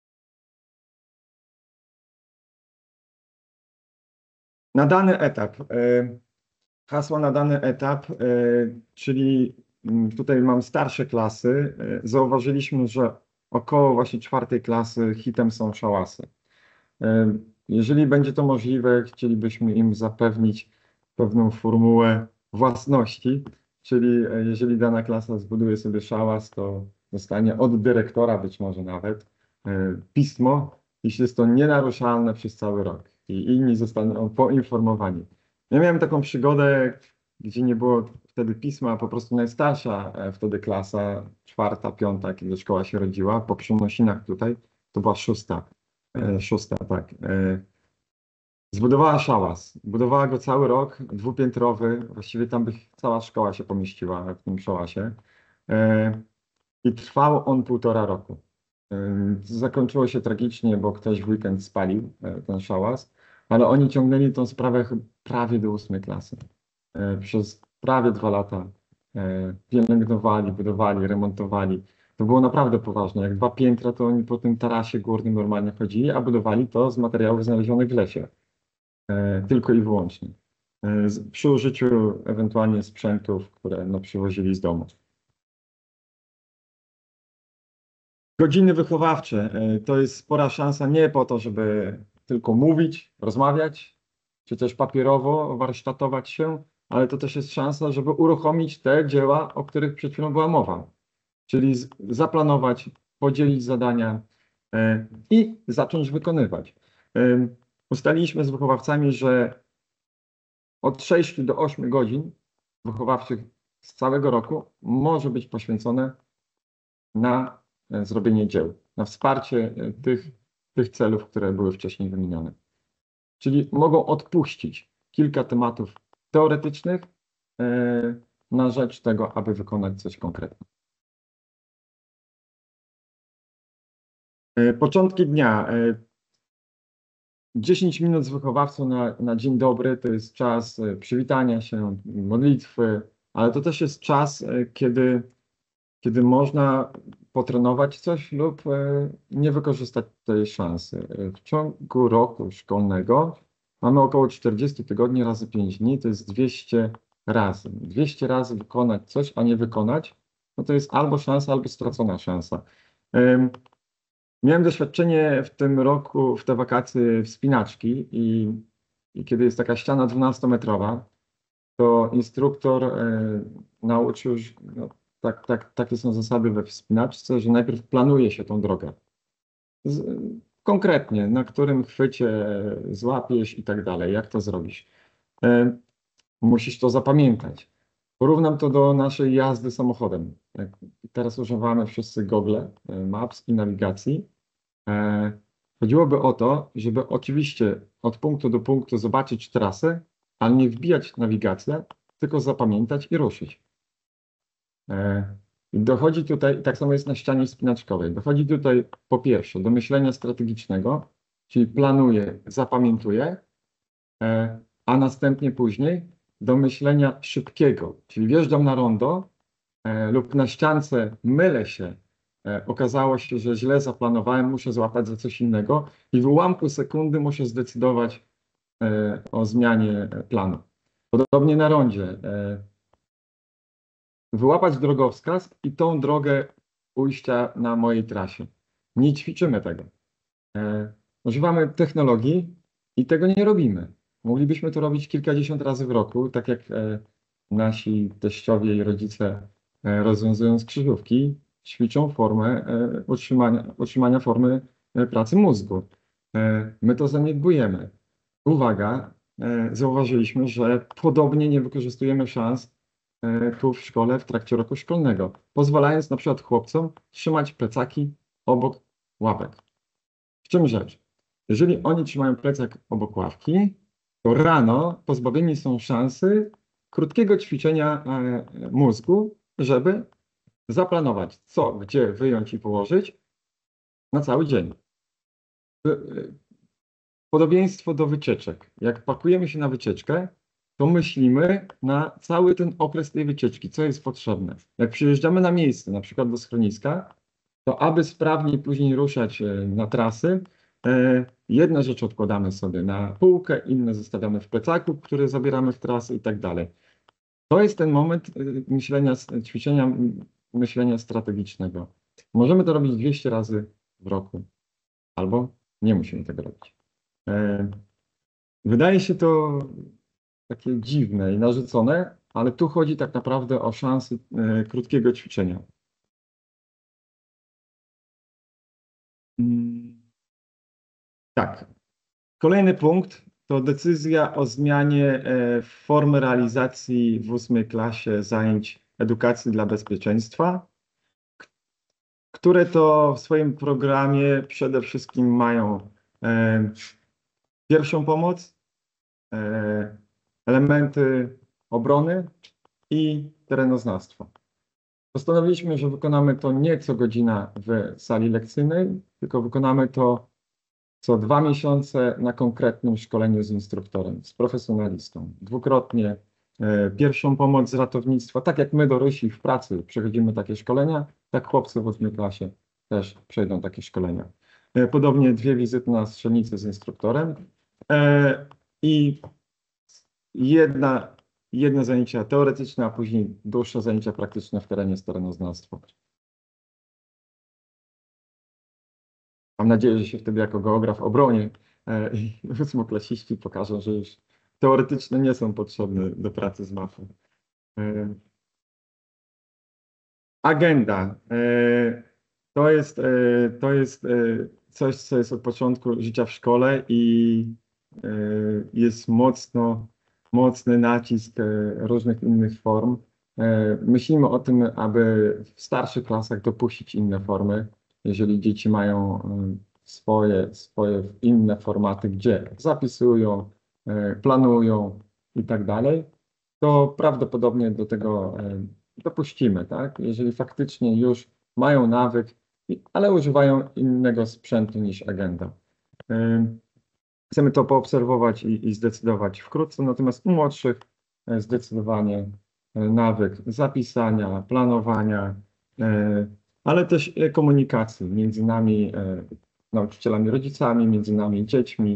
Na dany etap, e, hasła na dany etap, e, czyli mm, tutaj mam starsze klasy, e, zauważyliśmy, że około właśnie czwartej klasy hitem są szałasy. E, Jeżeli będzie to możliwe, chcielibyśmy im zapewnić pewną formułę własności, czyli e, jeżeli dana klasa zbuduje sobie szałas, to dostanie od dyrektora być może nawet e, pismo, jeśli jest to nienaruszalne przez cały rok i inni zostaną poinformowani. Ja miałem taką przygodę, gdzie nie było wtedy pisma, a po prostu najstarsza e, wtedy klasa, czwarta, piąta, kiedy szkoła się rodziła, po Przynosinach tutaj, to była szósta. E, Szósta, tak. E, Zbudowała szałas. Budowała go cały rok, dwupiętrowy. Właściwie tam by cała szkoła się pomieściła w tym szałasie. E, I trwał on półtora roku. E, Zakończyło się tragicznie, bo ktoś w weekend spalił e, ten szałas, ale oni ciągnęli tą sprawę ch- prawie do ósmej klasy. E, Przez prawie dwa lata e, pielęgnowali, budowali, remontowali. To było naprawdę poważne. Jak dwa piętra, to oni po tym tarasie górnym normalnie chodzili, a budowali to z materiałów znalezionych w lesie. E, Tylko i wyłącznie. przy użyciu ewentualnie sprzętów, które no, przywozili z domu. Godziny wychowawcze to jest spora szansa nie po to, żeby tylko mówić, rozmawiać, czy też papierowo warsztatować się, ale to też jest szansa, żeby uruchomić te dzieła, o których przed chwilą była mowa. Czyli zaplanować, podzielić zadania i zacząć wykonywać. Ustaliliśmy z wychowawcami, że od sześciu do ośmiu godzin wychowawczych z całego roku może być poświęcone na zrobienie dzieł, na wsparcie tych, tych celów, które były wcześniej wymienione. Czyli mogą odpuścić kilka tematów teoretycznych na rzecz tego, aby wykonać coś konkretnego. Początki dnia. dziesięć minut z wychowawcą na, na dzień dobry to jest czas przywitania się, modlitwy, ale to też jest czas, kiedy, kiedy można potrenować coś lub nie wykorzystać tej szansy. W ciągu roku szkolnego mamy około czterdzieści tygodni razy pięć dni, to jest dwieście razy. dwieście razy wykonać coś, a nie wykonać, no to jest albo szansa, albo stracona szansa. Miałem doświadczenie w tym roku, w te wakacje wspinaczki i, i kiedy jest taka ściana dwunastometrowa, to instruktor e, nauczył, że no, tak, tak, takie są zasady we wspinaczce, że najpierw planuje się tą drogę. Z, konkretnie, na którym chwycie złapiesz i tak dalej, jak to zrobisz. E, musisz to zapamiętać. Porównam to do naszej jazdy samochodem. Jak teraz używamy wszyscy Google Maps i nawigacji. E, chodziłoby o to, żeby oczywiście od punktu do punktu zobaczyć trasę, ale nie wbijać nawigację, tylko zapamiętać i ruszyć. E, dochodzi tutaj, tak samo jest na ścianie wspinaczkowej, dochodzi tutaj po pierwsze do myślenia strategicznego, czyli planuję, zapamiętuję, e, a następnie później do myślenia szybkiego, czyli wjeżdżam na rondo e, lub na ściance mylę się, e, okazało się, że źle zaplanowałem, muszę złapać za coś innego i w ułamku sekundy muszę zdecydować e, o zmianie planu. Podobnie na rondzie. E, wyłapać drogowskaz i tą drogę ujścia na mojej trasie. Nie ćwiczymy tego. E, używamy technologii i tego nie robimy. Moglibyśmy to robić kilkadziesiąt razy w roku, tak jak e, nasi teściowie i rodzice e, rozwiązując krzyżówki, ćwiczą formę e, utrzymania, utrzymania formy e, pracy mózgu. E, my to zaniedbujemy. Uwaga, e, zauważyliśmy, że podobnie nie wykorzystujemy szans e, tu w szkole w trakcie roku szkolnego, pozwalając na przykład chłopcom trzymać plecaki obok ławek. W czym rzecz? Jeżeli oni trzymają plecak obok ławki, to rano pozbawieni są szansy krótkiego ćwiczenia e, mózgu, żeby zaplanować, co, gdzie wyjąć i położyć na cały dzień. E, Podobieństwo do wycieczek. Jak pakujemy się na wycieczkę, to myślimy na cały ten okres tej wycieczki, co jest potrzebne. Jak przyjeżdżamy na miejsce, na przykład do schroniska, to aby sprawniej później ruszać e, na trasy, e, jedne rzeczy odkładamy sobie na półkę, inne zostawiamy w plecaku, który zabieramy w trasy i tak dalej. To jest ten moment e, myślenia, ćwiczenia m, myślenia strategicznego. Możemy to robić dwieście razy w roku, albo nie musimy tego robić. E, wydaje się to takie dziwne i narzucone, ale tu chodzi tak naprawdę o szansę e, krótkiego ćwiczenia. Mm, Tak. Kolejny punkt to decyzja o zmianie e, formy realizacji w ósmej klasie zajęć edukacji dla bezpieczeństwa, k- które to w swoim programie przede wszystkim mają e, pierwszą pomoc, e, elementy obrony i terenoznawstwo. Postanowiliśmy, że wykonamy to nie co godzina w sali lekcyjnej, tylko wykonamy to co dwa miesiące na konkretnym szkoleniu z instruktorem, z profesjonalistą. Dwukrotnie e, pierwszą pomoc z ratownictwa. Tak jak my dorośli w pracy przechodzimy takie szkolenia, tak chłopcy w ósmej klasie też przejdą takie szkolenia. E, podobnie dwie wizyty na strzelnicy z instruktorem. E, I jedna, jedno zajęcia teoretyczne, a później dłuższe zajęcia praktyczne w terenie z terenoznawstwa. Mam nadzieję, że się wtedy jako geograf obronię e, i ósmoklasiści pokażą, że już teoretyczne nie są potrzebne do pracy z mapą. E, agenda. E, to jest, e, to jest e, coś, co jest od początku życia w szkole i e, jest mocno, mocny nacisk e, różnych innych form. E, myślimy o tym, aby w starszych klasach dopuścić inne formy. Jeżeli dzieci mają e, swoje, swoje inne formaty, gdzie zapisują, e, planują i tak dalej, to prawdopodobnie do tego e, dopuścimy, tak? Jeżeli faktycznie już mają nawyk, i- ale używają innego sprzętu niż agenda. E, Chcemy to poobserwować i, i zdecydować wkrótce, natomiast u młodszych e, zdecydowanie e, nawyk zapisania, planowania, e, ale też e, komunikacji między nami, e, nauczycielami, rodzicami, między nami, dziećmi.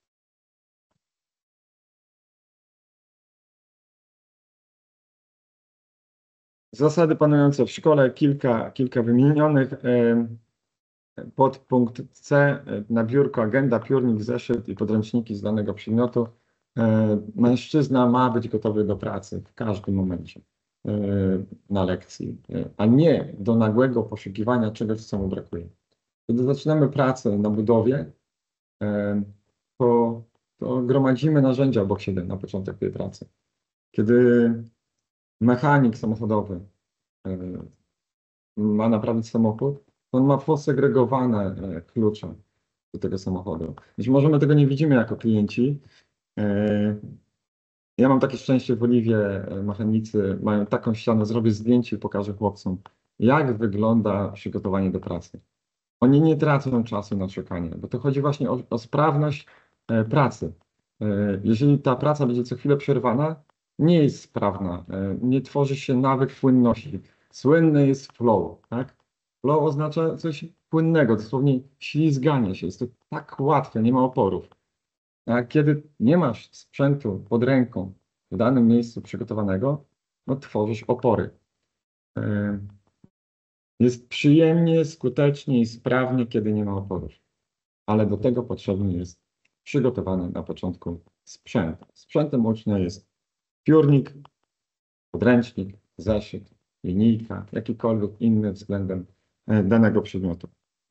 Zasady panujące w szkole, kilka, kilka wymienionych. e, Podpunkt C, e, na biurko agenda, piórnik, zeszyt i podręczniki z danego przedmiotu. E, Mężczyzna ma być gotowy do pracy w każdym momencie e, na lekcji, e, a nie do nagłego poszukiwania czegoś, co mu brakuje. Kiedy zaczynamy pracę na budowie, e, to, to gromadzimy narzędzia obok siebie na początek tej pracy. Kiedy mechanik samochodowy e, ma naprawić samochód, on ma posegregowane e, klucze do tego samochodu. Być może my tego nie widzimy jako klienci. E, Ja mam takie szczęście w Oliwie, e, mechanicy mają taką ścianę, zrobię zdjęcie i pokażę chłopcom, jak wygląda przygotowanie do pracy. Oni nie tracą czasu na szukanie, bo to chodzi właśnie o, o sprawność e, pracy. E, Jeżeli ta praca będzie co chwilę przerwana, nie jest sprawna, e, nie tworzy się nawyk płynności. Słynny jest flow, tak? Flow oznacza coś płynnego, dosłownie ślizganie się. Jest to tak łatwe, nie ma oporów. A kiedy nie masz sprzętu pod ręką w danym miejscu przygotowanego, no tworzysz opory. E, Jest przyjemnie, skutecznie i sprawnie, kiedy nie ma oporów. Ale do tego potrzebny jest przygotowany na początku sprzęt. Sprzętem ucznia jest piórnik, podręcznik, zeszyt, linijka, jakikolwiek inny względem e, danego przedmiotu.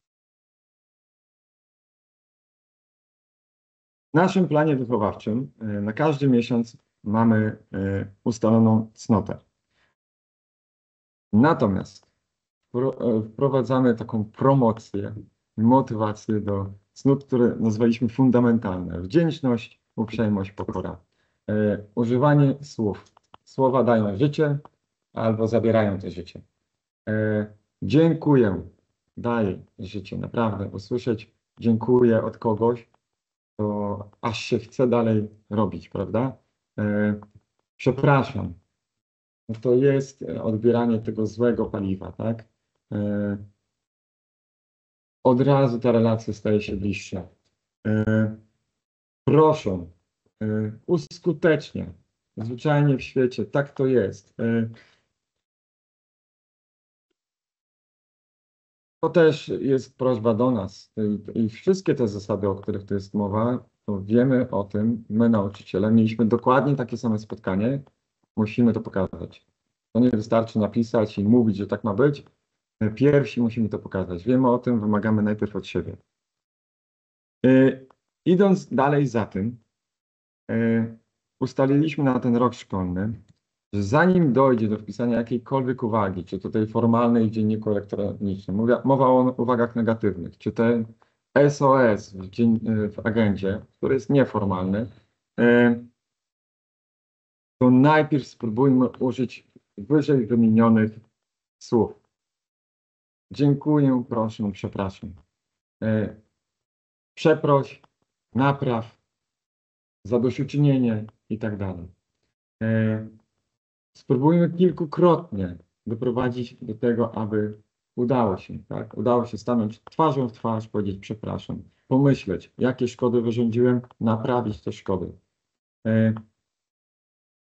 W naszym planie wychowawczym e, na każdy miesiąc mamy e, ustaloną cnotę. Natomiast wpro- e, wprowadzamy taką promocję, motywację do cnót, które nazwaliśmy fundamentalne. Wdzięczność, uprzejmość, pokora. E, Używanie słów. Słowa dają życie albo zabierają to życie. E, Dziękuję daje życie. Naprawdę usłyszeć dziękuję od kogoś, to aż się chce dalej robić, prawda? E, Przepraszam. No to jest e, odbieranie tego złego paliwa, tak? E, Od razu ta relacja staje się bliższa. E, Proszę, e, uskutecznia. Zwyczajnie w świecie tak to jest. E, To też jest prośba do nas. I, i wszystkie te zasady, o których tu jest mowa, to wiemy o tym, my nauczyciele mieliśmy dokładnie takie same spotkanie, musimy to pokazać. To nie wystarczy napisać i mówić, że tak ma być. Pierwsi musimy to pokazać. Wiemy o tym, wymagamy najpierw od siebie. Y, Idąc dalej za tym, y, ustaliliśmy na ten rok szkolny, że zanim dojdzie do wpisania jakiejkolwiek uwagi, czy to tej formalnej w dzienniku elektronicznym, mowa, mowa o uwagach negatywnych, czy ten S O S w, dzien, w agendzie, który jest nieformalny, y, to najpierw spróbujmy użyć wyżej wymienionych słów. Dziękuję, proszę, przepraszam. Y, Przeproś, napraw, zadośćuczynienie i tak dalej. E, Spróbujmy kilkukrotnie doprowadzić do tego, aby udało się, tak? Udało się stanąć twarzą w twarz, powiedzieć przepraszam, pomyśleć, jakie szkody wyrządziłem, naprawić te szkody. E,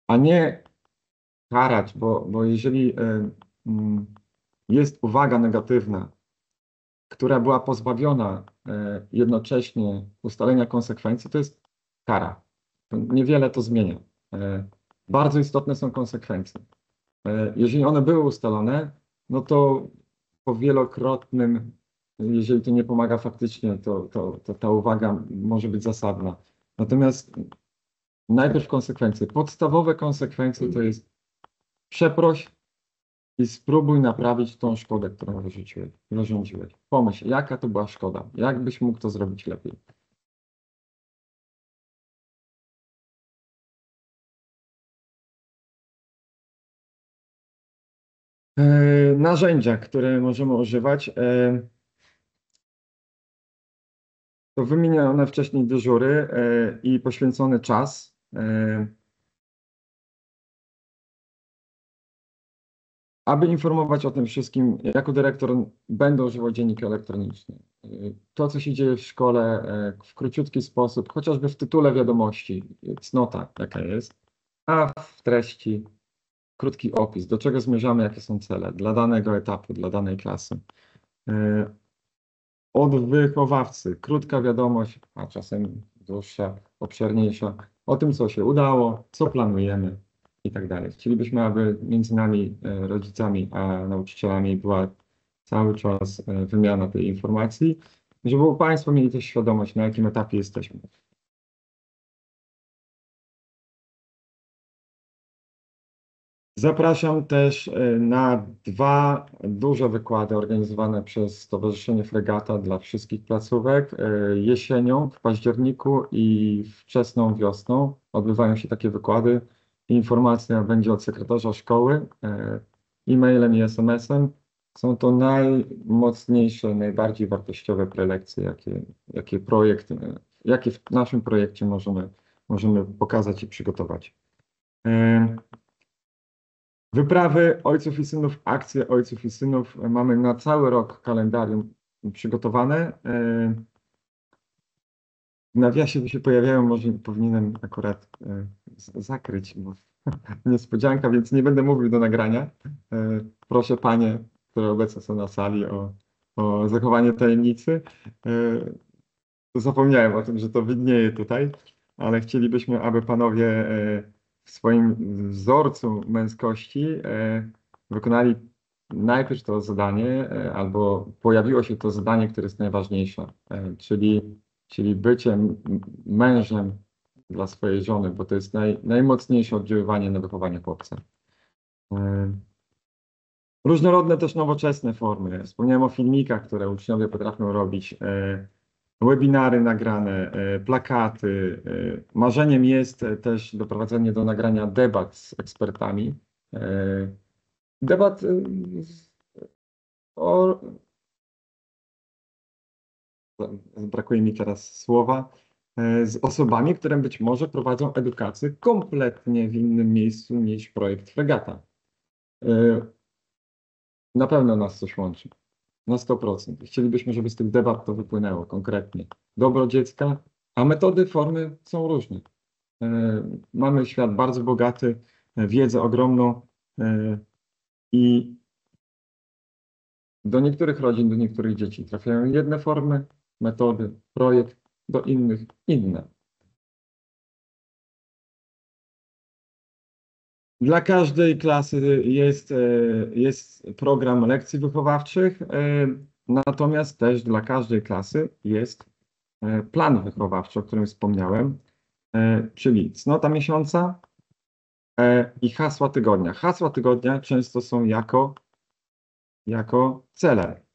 a nie karać, bo, bo jeżeli e, mm, jest uwaga negatywna, która była pozbawiona e, jednocześnie ustalenia konsekwencji, to jest kara. To niewiele to zmienia. E, Bardzo istotne są konsekwencje. E, Jeżeli one były ustalone, no to po wielokrotnym, jeżeli to nie pomaga faktycznie, to, to, to ta uwaga może być zasadna. Natomiast najpierw konsekwencje. Podstawowe konsekwencje to jest przeproś i spróbuj naprawić tą szkodę, którą wyrzuciłeś, wyrządziłeś. Pomyśl, jaka to była szkoda, jak byś mógł to zrobić lepiej. E, Narzędzia, które możemy używać, e, to wymienione wcześniej dyżury e, i poświęcony czas. E, Aby informować o tym wszystkim, jako dyrektor będę używał dziennika elektroniczny. E, To, co się dzieje w szkole, e, w króciutki sposób, chociażby w tytule wiadomości, cnota jaka jest, a w treści krótki opis, do czego zmierzamy, jakie są cele dla danego etapu, dla danej klasy. E, Od wychowawcy krótka wiadomość, a czasem dłuższa, obszerniejsza, o tym, co się udało, co planujemy i tak dalej. Chcielibyśmy, aby między nami, e, rodzicami, a nauczycielami była cały czas e, wymiana tej informacji, żeby Państwo mieli też świadomość, na jakim etapie jesteśmy. Zapraszam też e, na dwa duże wykłady organizowane przez Stowarzyszenie Fregata dla wszystkich placówek. E, Jesienią, w październiku i wczesną wiosną odbywają się takie wykłady. Informacja będzie od sekretarza szkoły, e, e-mailem i es em esem. Są to najmocniejsze, najbardziej wartościowe prelekcje, jakie, jakie projekt, e, jakie w naszym projekcie możemy, możemy pokazać i przygotować. E, Wyprawy ojców i synów, akcje ojców i synów mamy na cały rok kalendarium przygotowane. E, W nawiasie tu się pojawiają, może powinienem akurat e, z- zakryć, bo niespodzianka, więc nie będę mówił do nagrania. E, Proszę panie, które obecne są na sali, o, o zachowanie tajemnicy. E, Zapomniałem o tym, że to widnieje tutaj, ale chcielibyśmy, aby panowie e, w swoim wzorcu męskości e, wykonali najpierw to zadanie, e, albo pojawiło się to zadanie, które jest najważniejsze, e, czyli, czyli bycie m- mężem dla swojej żony, bo to jest naj, najmocniejsze oddziaływanie na wychowanie chłopca. E, Różnorodne też nowoczesne formy. Wspomniałem o filmikach, które uczniowie potrafią robić. e, Webinary nagrane, e, plakaty. e, Marzeniem jest e, też doprowadzenie do nagrania debat z ekspertami. E, Debat e, z- o, brakuje mi teraz słowa, e, z osobami, które być może prowadzą edukację kompletnie w innym miejscu niż projekt Fregata. E, Na pewno nas coś łączy. Na sto procent. Chcielibyśmy, żeby z tych debat to wypłynęło konkretnie. Dobro dziecka, a metody, formy są różne. E, Mamy świat bardzo bogaty, e, wiedzę ogromną e, i do niektórych rodzin, do niektórych dzieci trafiają jedne formy, metody, projekt, do innych inne. Dla każdej klasy jest, e, jest program lekcji wychowawczych, e, natomiast też dla każdej klasy jest e, plan wychowawczy, o którym wspomniałem, e, czyli cnota miesiąca e, i hasła tygodnia. Hasła tygodnia często są jako, jako cele.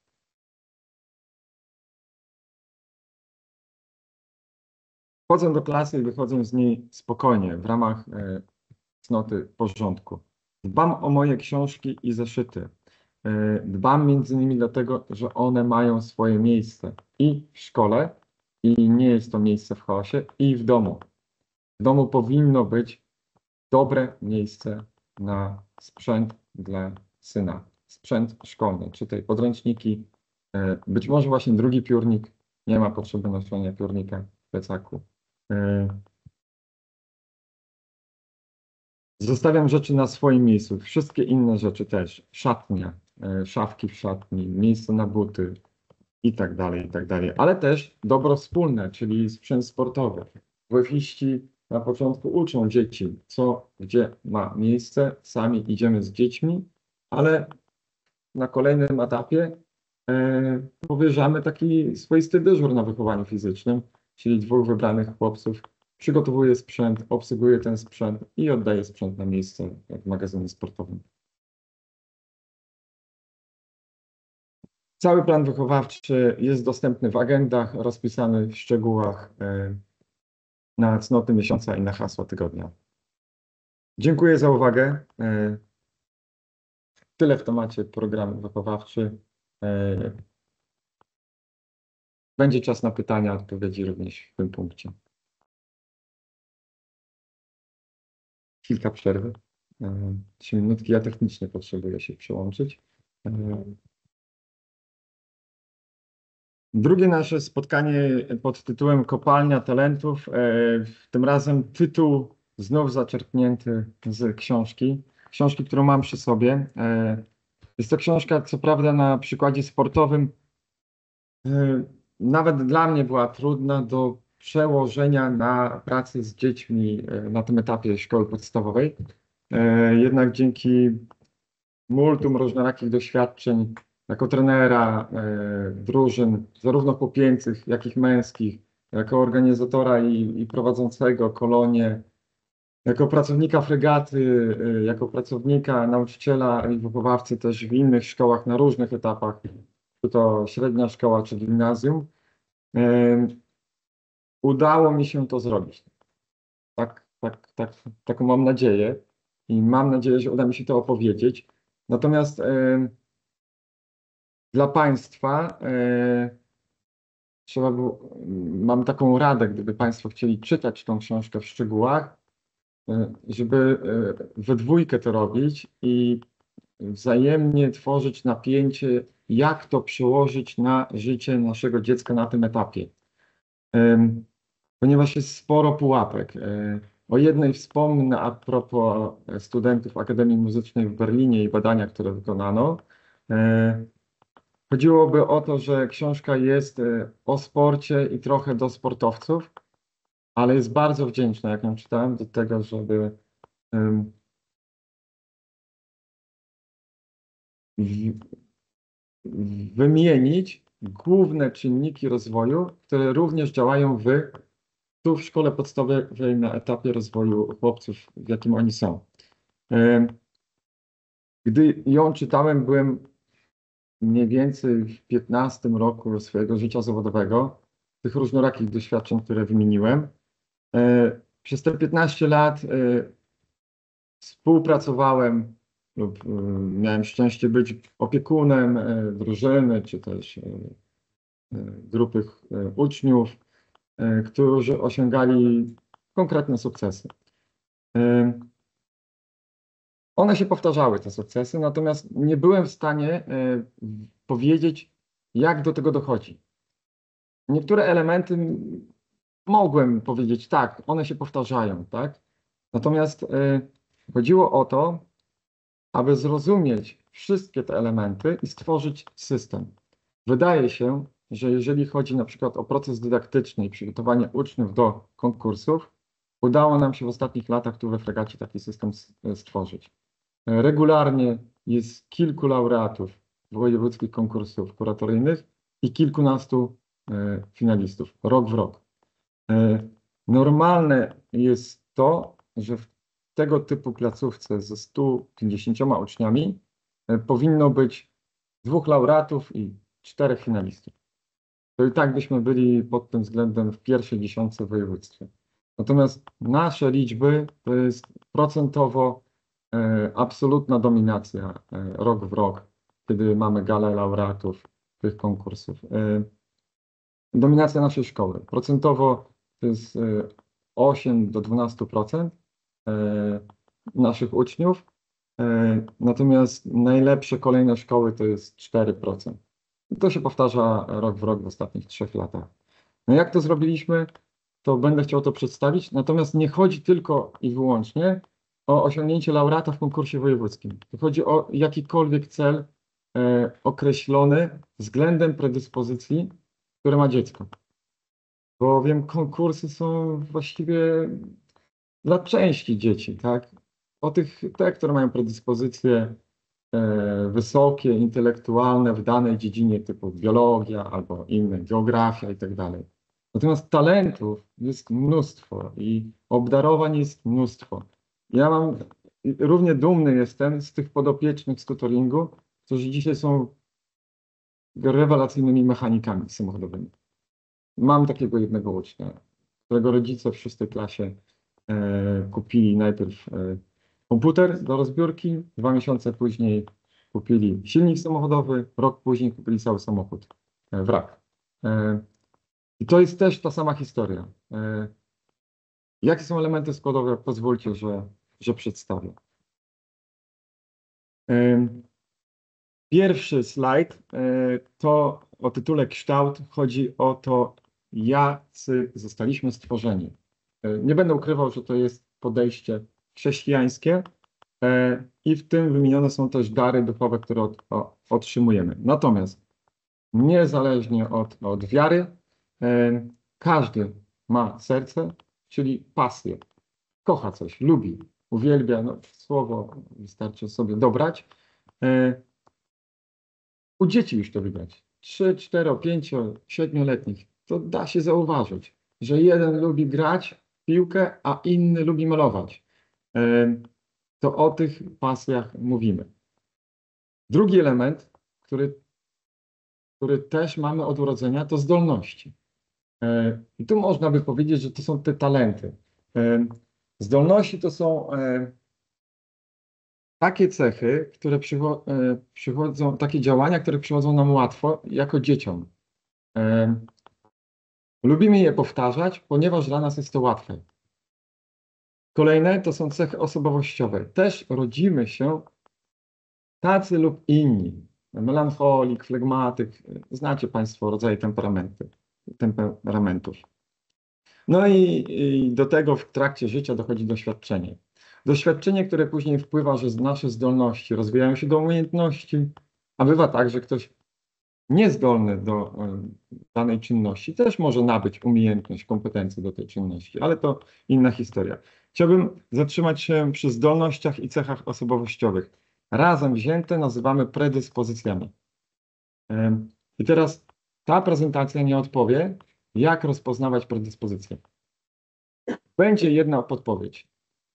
Wchodzę do klasy i wychodzę z niej spokojnie, w ramach e, cnoty porządku. Dbam o moje książki i zeszyty. E, Dbam między innymi dlatego, że one mają swoje miejsce i w szkole, i nie jest to miejsce w chaosie, i w domu. W domu powinno być dobre miejsce na sprzęt dla syna. Sprzęt szkolny, czytaj podręczniki, e, być może właśnie drugi piórnik, nie ma potrzeby noszenia piórnika w plecaku. E, Zostawiam rzeczy na swoim miejscu, wszystkie inne rzeczy też, szatnia, e, szafki w szatni, miejsce na buty i tak dalej, i tak dalej, ale też dobro wspólne, czyli sprzęt sportowy. WF-iści na początku uczą dzieci, co gdzie ma miejsce, sami idziemy z dziećmi, ale na kolejnym etapie e, powierzamy taki swoisty dyżur na wychowaniu fizycznym, czyli dwóch wybranych chłopców przygotowuje sprzęt, obsługuje ten sprzęt i oddaje sprzęt na miejsce w magazynie sportowym. Cały plan wychowawczy jest dostępny w agendach, rozpisany w szczegółach e, na cnoty miesiąca i na hasła tygodnia. Dziękuję za uwagę. E, Tyle w temacie programu wychowawczy. E, Będzie czas na pytania, odpowiedzi również w tym punkcie. Kilka przerwy. E, Trzy minutki. Ja technicznie potrzebuję się przyłączyć. E, Drugie nasze spotkanie pod tytułem Kopalnia Talentów. E, Tym razem tytuł znów zaczerpnięty z książki. Książki, którą mam przy sobie. E, Jest to książka, co prawda, na przykładzie sportowym. e, Nawet dla mnie była trudna do przełożenia na pracę z dziećmi e, na tym etapie szkoły podstawowej. E, Jednak dzięki multum różnorakich doświadczeń jako trenera e, drużyn, zarówno chłopięcych, jak i męskich, jako organizatora i, i prowadzącego kolonie, jako pracownika fregaty, e, jako pracownika, nauczyciela i wychowawcy też w innych szkołach na różnych etapach, czy to średnia szkoła, czy gimnazjum, e, udało mi się to zrobić. Tak, tak, tak, taką mam nadzieję i mam nadzieję, że uda mi się to opowiedzieć. Natomiast e, dla Państwa e, trzeba było, mam taką radę, gdyby Państwo chcieli czytać tą książkę w szczegółach, e, żeby e, we dwójkę to robić i wzajemnie tworzyć napięcie, jak to przełożyć na życie naszego dziecka na tym etapie. E, Ponieważ jest sporo pułapek. E, O jednej wspomnę a propos studentów Akademii Muzycznej w Berlinie i badania, które wykonano. E, Chodziłoby o to, że książka jest e, o sporcie i trochę do sportowców, ale jest bardzo wdzięczna, jak ją czytałem, do tego, żeby um, w, wymienić główne czynniki rozwoju, które również działają w, tu w szkole podstawowej na etapie rozwoju chłopców, w jakim oni są. E, Gdy ją czytałem, byłem mniej więcej w piętnastym roku swojego życia zawodowego, tych różnorakich doświadczeń, które wymieniłem. E, Przez te piętnaście lat e, współpracowałem lub e, miałem szczęście być opiekunem e, drużyny, czy też e, e, grupy e, uczniów, e, którzy osiągali konkretne sukcesy. E, One się powtarzały, te sukcesy, natomiast nie byłem w stanie e, powiedzieć, jak do tego dochodzi. Niektóre elementy mogłem powiedzieć, tak, one się powtarzają, tak? Natomiast y, chodziło o to, aby zrozumieć wszystkie te elementy i stworzyć system. Wydaje się, że jeżeli chodzi na przykład o proces dydaktyczny i przygotowanie uczniów do konkursów, udało nam się w ostatnich latach tu we Fregacie taki system stworzyć. Regularnie jest kilku laureatów wojewódzkich konkursów kuratoryjnych i kilkunastu y, finalistów, rok w rok. Normalne jest to, że w tego typu placówce ze stu pięćdziesięcioma uczniami powinno być dwóch laureatów i czterech finalistów. To i tak byśmy byli pod tym względem w pierwszej dziesiątce w województwie. Natomiast nasze liczby to jest procentowo e, absolutna dominacja e, rok w rok, kiedy mamy galę laureatów tych konkursów. E, dominacja naszej szkoły. Procentowo to jest osiem do dwunastu procent naszych uczniów, natomiast najlepsze kolejne szkoły to jest cztery procent. To się powtarza rok w rok w ostatnich trzech latach. No jak to zrobiliśmy, to będę chciał to przedstawić, natomiast nie chodzi tylko i wyłącznie o osiągnięcie laureata w konkursie wojewódzkim. To chodzi o jakikolwiek cel e, określony względem predyspozycji, które ma dziecko. Bowiem konkursy są właściwie dla części dzieci, tak? O tych, te, które mają predyspozycje e, wysokie, intelektualne w danej dziedzinie typu biologia albo inne, geografia i tak dalej. Natomiast talentów jest mnóstwo i obdarowań jest mnóstwo. Ja mam, równie dumny jestem z tych podopiecznych z tutoringu, którzy dzisiaj są rewelacyjnymi mechanikami samochodowymi. Mam takiego jednego ucznia, którego rodzice w szóstej klasie e, kupili najpierw e, komputer do rozbiórki, dwa miesiące później kupili silnik samochodowy, rok później kupili cały samochód, e, wrak. E, I to jest też ta sama historia. E, jakie są elementy składowe? Pozwólcie, że, że przedstawię. E, pierwszy slajd e, to o tytule Kształt. Chodzi o to, jacy zostaliśmy stworzeni. E, nie będę ukrywał, że to jest podejście chrześcijańskie e, i w tym wymienione są też dary duchowe, które od, o, otrzymujemy. Natomiast niezależnie od, od wiary, e, każdy ma serce, czyli pasję. Kocha coś, lubi, uwielbia, no, słowo wystarczy sobie dobrać. E, u dzieci już to widać. trzy, cztery, pięć, siedmioletnich. To da się zauważyć, że jeden lubi grać w piłkę, a inny lubi malować. E, to o tych pasjach mówimy. Drugi element, który, który też mamy od urodzenia, to zdolności. E, I tu można by powiedzieć, że to są te talenty. E, zdolności to są e, takie cechy, które przycho e, przychodzą, takie działania, które przychodzą nam łatwo jako dzieciom. E, lubimy je powtarzać, ponieważ dla nas jest to łatwe. Kolejne to są cechy osobowościowe. Też rodzimy się tacy lub inni. Melancholik, flegmatyk, znacie Państwo rodzaje temperamenty, temperamentów. No i, i do tego w trakcie życia dochodzi doświadczenie. Doświadczenie, które później wpływa, że nasze zdolności rozwijają się do umiejętności, a bywa tak, że ktoś niezdolny do danej czynności też może nabyć umiejętność, kompetencje do tej czynności, ale to inna historia. Chciałbym zatrzymać się przy zdolnościach i cechach osobowościowych. Razem wzięte nazywamy predyspozycjami. I teraz ta prezentacja nie odpowie, jak rozpoznawać predyspozycje. Będzie jedna podpowiedź.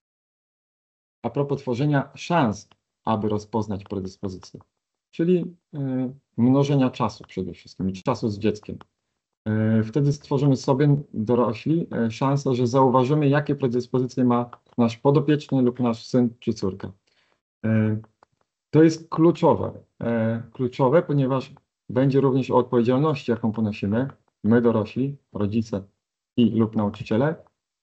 A propos tworzenia szans, aby rozpoznać predyspozycje, czyli mnożenia czasu przede wszystkim, czasu z dzieckiem. Wtedy stworzymy sobie, dorośli, szansę, że zauważymy, jakie predyspozycje ma nasz podopieczny lub nasz syn czy córka. To jest kluczowe, kluczowe, ponieważ będzie również o odpowiedzialności, jaką ponosimy, my dorośli, rodzice i lub nauczyciele,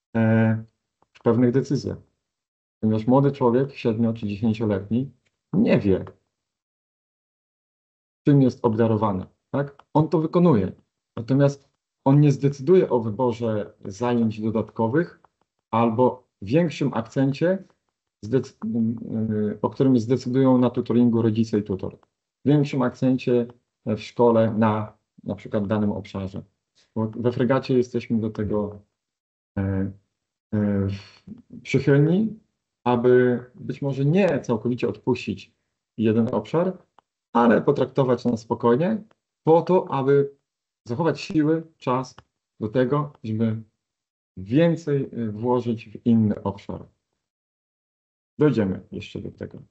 w pewnych decyzjach. Ponieważ młody człowiek, siedmiu czy dziesięcioletni, nie wie, czym jest obdarowany. Tak? On to wykonuje. Natomiast on nie zdecyduje o wyborze zajęć dodatkowych albo większym akcencie, o którym zdecydują na tutoringu rodzice i tutor. Większym akcencie w szkole na na przykład danym obszarze. Bo we Fregacie jesteśmy do tego e, e, przychylni, aby być może nie całkowicie odpuścić jeden obszar, ale potraktować na spokojnie, po to, aby zachować siły, czas do tego, żeby więcej włożyć w inny obszar. Dojdziemy jeszcze do tego.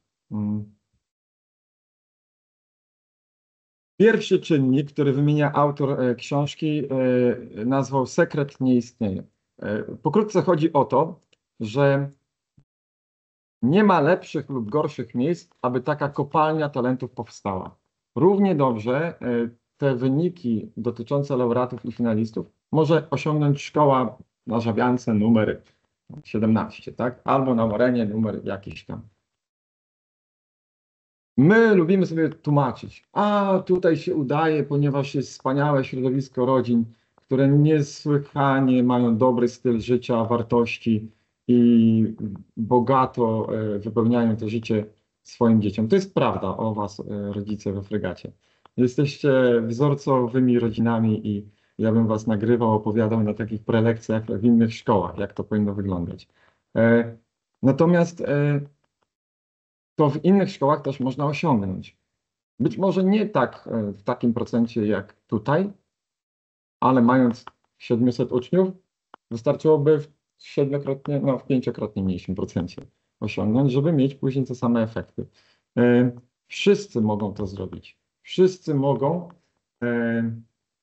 Pierwszy czynnik, który wymienia autor książki, nazwał sekret nie istnieje. Pokrótce chodzi o to, że nie ma lepszych lub gorszych miejsc, aby taka kopalnia talentów powstała. Równie dobrze te wyniki dotyczące laureatów i finalistów może osiągnąć szkoła na Żabiance numer siedemnaście, tak? Albo na Morenie numer jakiś tam. My lubimy sobie tłumaczyć, a tutaj się udaje, ponieważ jest wspaniałe środowisko rodzin, które niesłychanie mają dobry styl życia, wartości i bogato e, wypełniają to życie swoim dzieciom. To jest prawda o was, e, rodzice we fregacie. Jesteście wzorcowymi rodzinami i ja bym was nagrywał, opowiadał na takich prelekcjach w innych szkołach, jak to powinno wyglądać. E, Natomiast e, to w innych szkołach też można osiągnąć. Być może nie tak e, w takim procencie jak tutaj, ale mając siedmiuset uczniów, wystarczyłoby w siedmiokrotnie, no w pięciokrotnie mniejszym procencie osiągnąć, żeby mieć później te same efekty. E, Wszyscy mogą to zrobić. Wszyscy mogą e,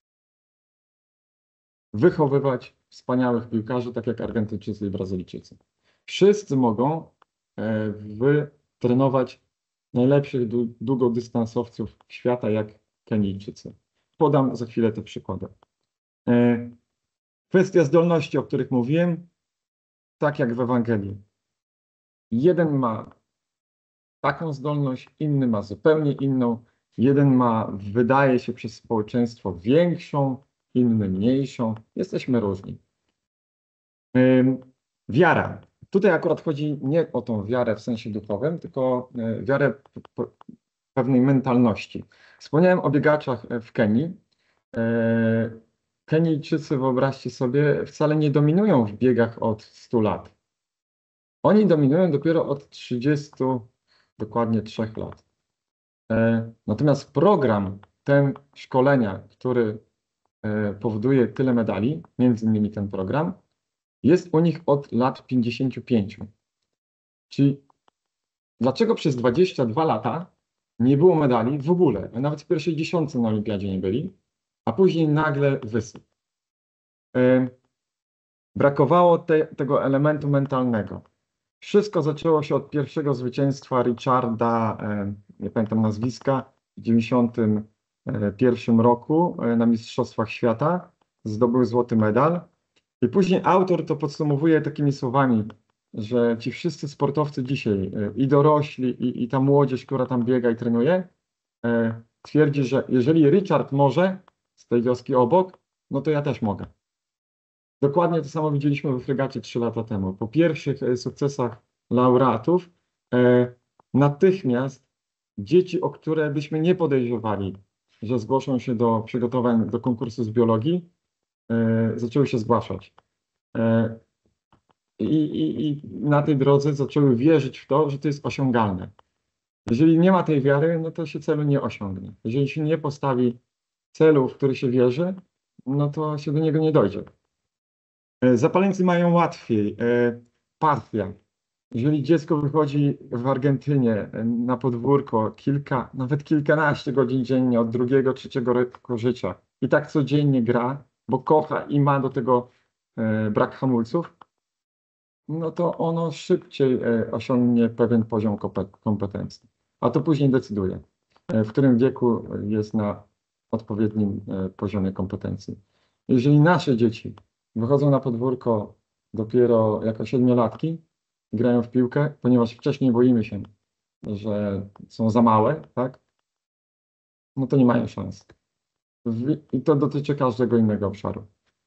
wychowywać wspaniałych piłkarzy, tak jak Argentyńczycy i Brazylijczycy. Wszyscy mogą e, wytrenować najlepszych dłu- długodystansowców świata, jak Kenijczycy. Podam za chwilę te przykłady. E, Kwestia zdolności, o których mówiłem, tak jak w Ewangelii. Jeden ma taką zdolność, inny ma zupełnie inną. Jeden ma, wydaje się przez społeczeństwo, większą, inny mniejszą. Jesteśmy różni. Ym, Wiara. Tutaj akurat chodzi nie o tą wiarę w sensie duchowym, tylko e, wiarę p- p- pewnej mentalności. Wspomniałem o biegaczach e, w Kenii. E, Kenijczycy, wyobraźcie sobie, wcale nie dominują w biegach od stu lat. Oni dominują dopiero od trzydziestu, dokładnie trzech lat. E, Natomiast program ten szkolenia, który e, powoduje tyle medali, między innymi ten program, jest u nich od lat pięćdziesięciu pięciu. Czyli dlaczego przez dwadzieścia dwa lata nie było medali w ogóle? Nawet w pierwszej dziesiątce na olimpiadzie nie byli, a później nagle wysyp. E, Brakowało te, tego elementu mentalnego. Wszystko zaczęło się od pierwszego zwycięstwa Richarda, e, nie pamiętam nazwiska, w dziewięćdziesiątym pierwszym roku e, na Mistrzostwach Świata. Zdobył złoty medal. I później autor to podsumowuje takimi słowami, że ci wszyscy sportowcy dzisiaj, e, i dorośli, i, i ta młodzież, która tam biega i trenuje, e, twierdzi, że jeżeli Richard może z tej wioski obok, no to ja też mogę. Dokładnie to samo widzieliśmy we fregacie trzy lata temu. Po pierwszych e, sukcesach laureatów e, natychmiast dzieci, o które byśmy nie podejrzewali, że zgłoszą się do przygotowań do konkursu z biologii, e, zaczęły się zgłaszać. E, i, i, I na tej drodze zaczęły wierzyć w to, że to jest osiągalne. Jeżeli nie ma tej wiary, no to się celu nie osiągnie. Jeżeli się nie postawi celu, w który się wierzy, no to się do niego nie dojdzie. E, Zapaleńcy mają łatwiej. E, Partia. Jeżeli dziecko wychodzi w Argentynie e, na podwórko kilka, nawet kilkanaście godzin dziennie od drugiego, trzeciego roku życia i tak codziennie gra, bo kocha i ma do tego e, brak hamulców, no to ono szybciej e, osiągnie pewien poziom kompe- kompetencji. A to później decyduje, e, w którym wieku jest na odpowiednim e, poziomie kompetencji. Jeżeli nasze dzieci wychodzą na podwórko dopiero jako siedmiolatki, grają w piłkę, ponieważ wcześniej boimy się, że są za małe, tak? No to nie mają szans. W- I to dotyczy każdego innego obszaru.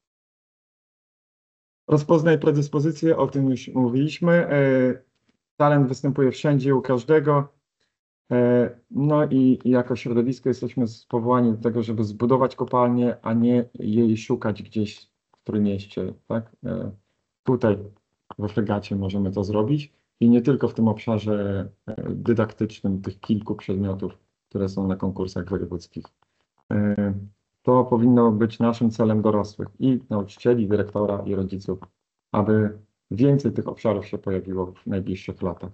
Rozpoznaj predyspozycje, o tym już mówiliśmy. E, Talent występuje wszędzie, u każdego. E, No i i jako środowisko jesteśmy powołani do tego, żeby zbudować kopalnię, a nie jej szukać gdzieś w Trójmieście, tak? E, Tutaj we fregacie możemy to zrobić i nie tylko w tym obszarze e, dydaktycznym tych kilku przedmiotów, które są na konkursach wojewódzkich. E, To powinno być naszym celem dorosłych i nauczycieli, dyrektora i rodziców, aby więcej tych obszarów się pojawiło w najbliższych latach.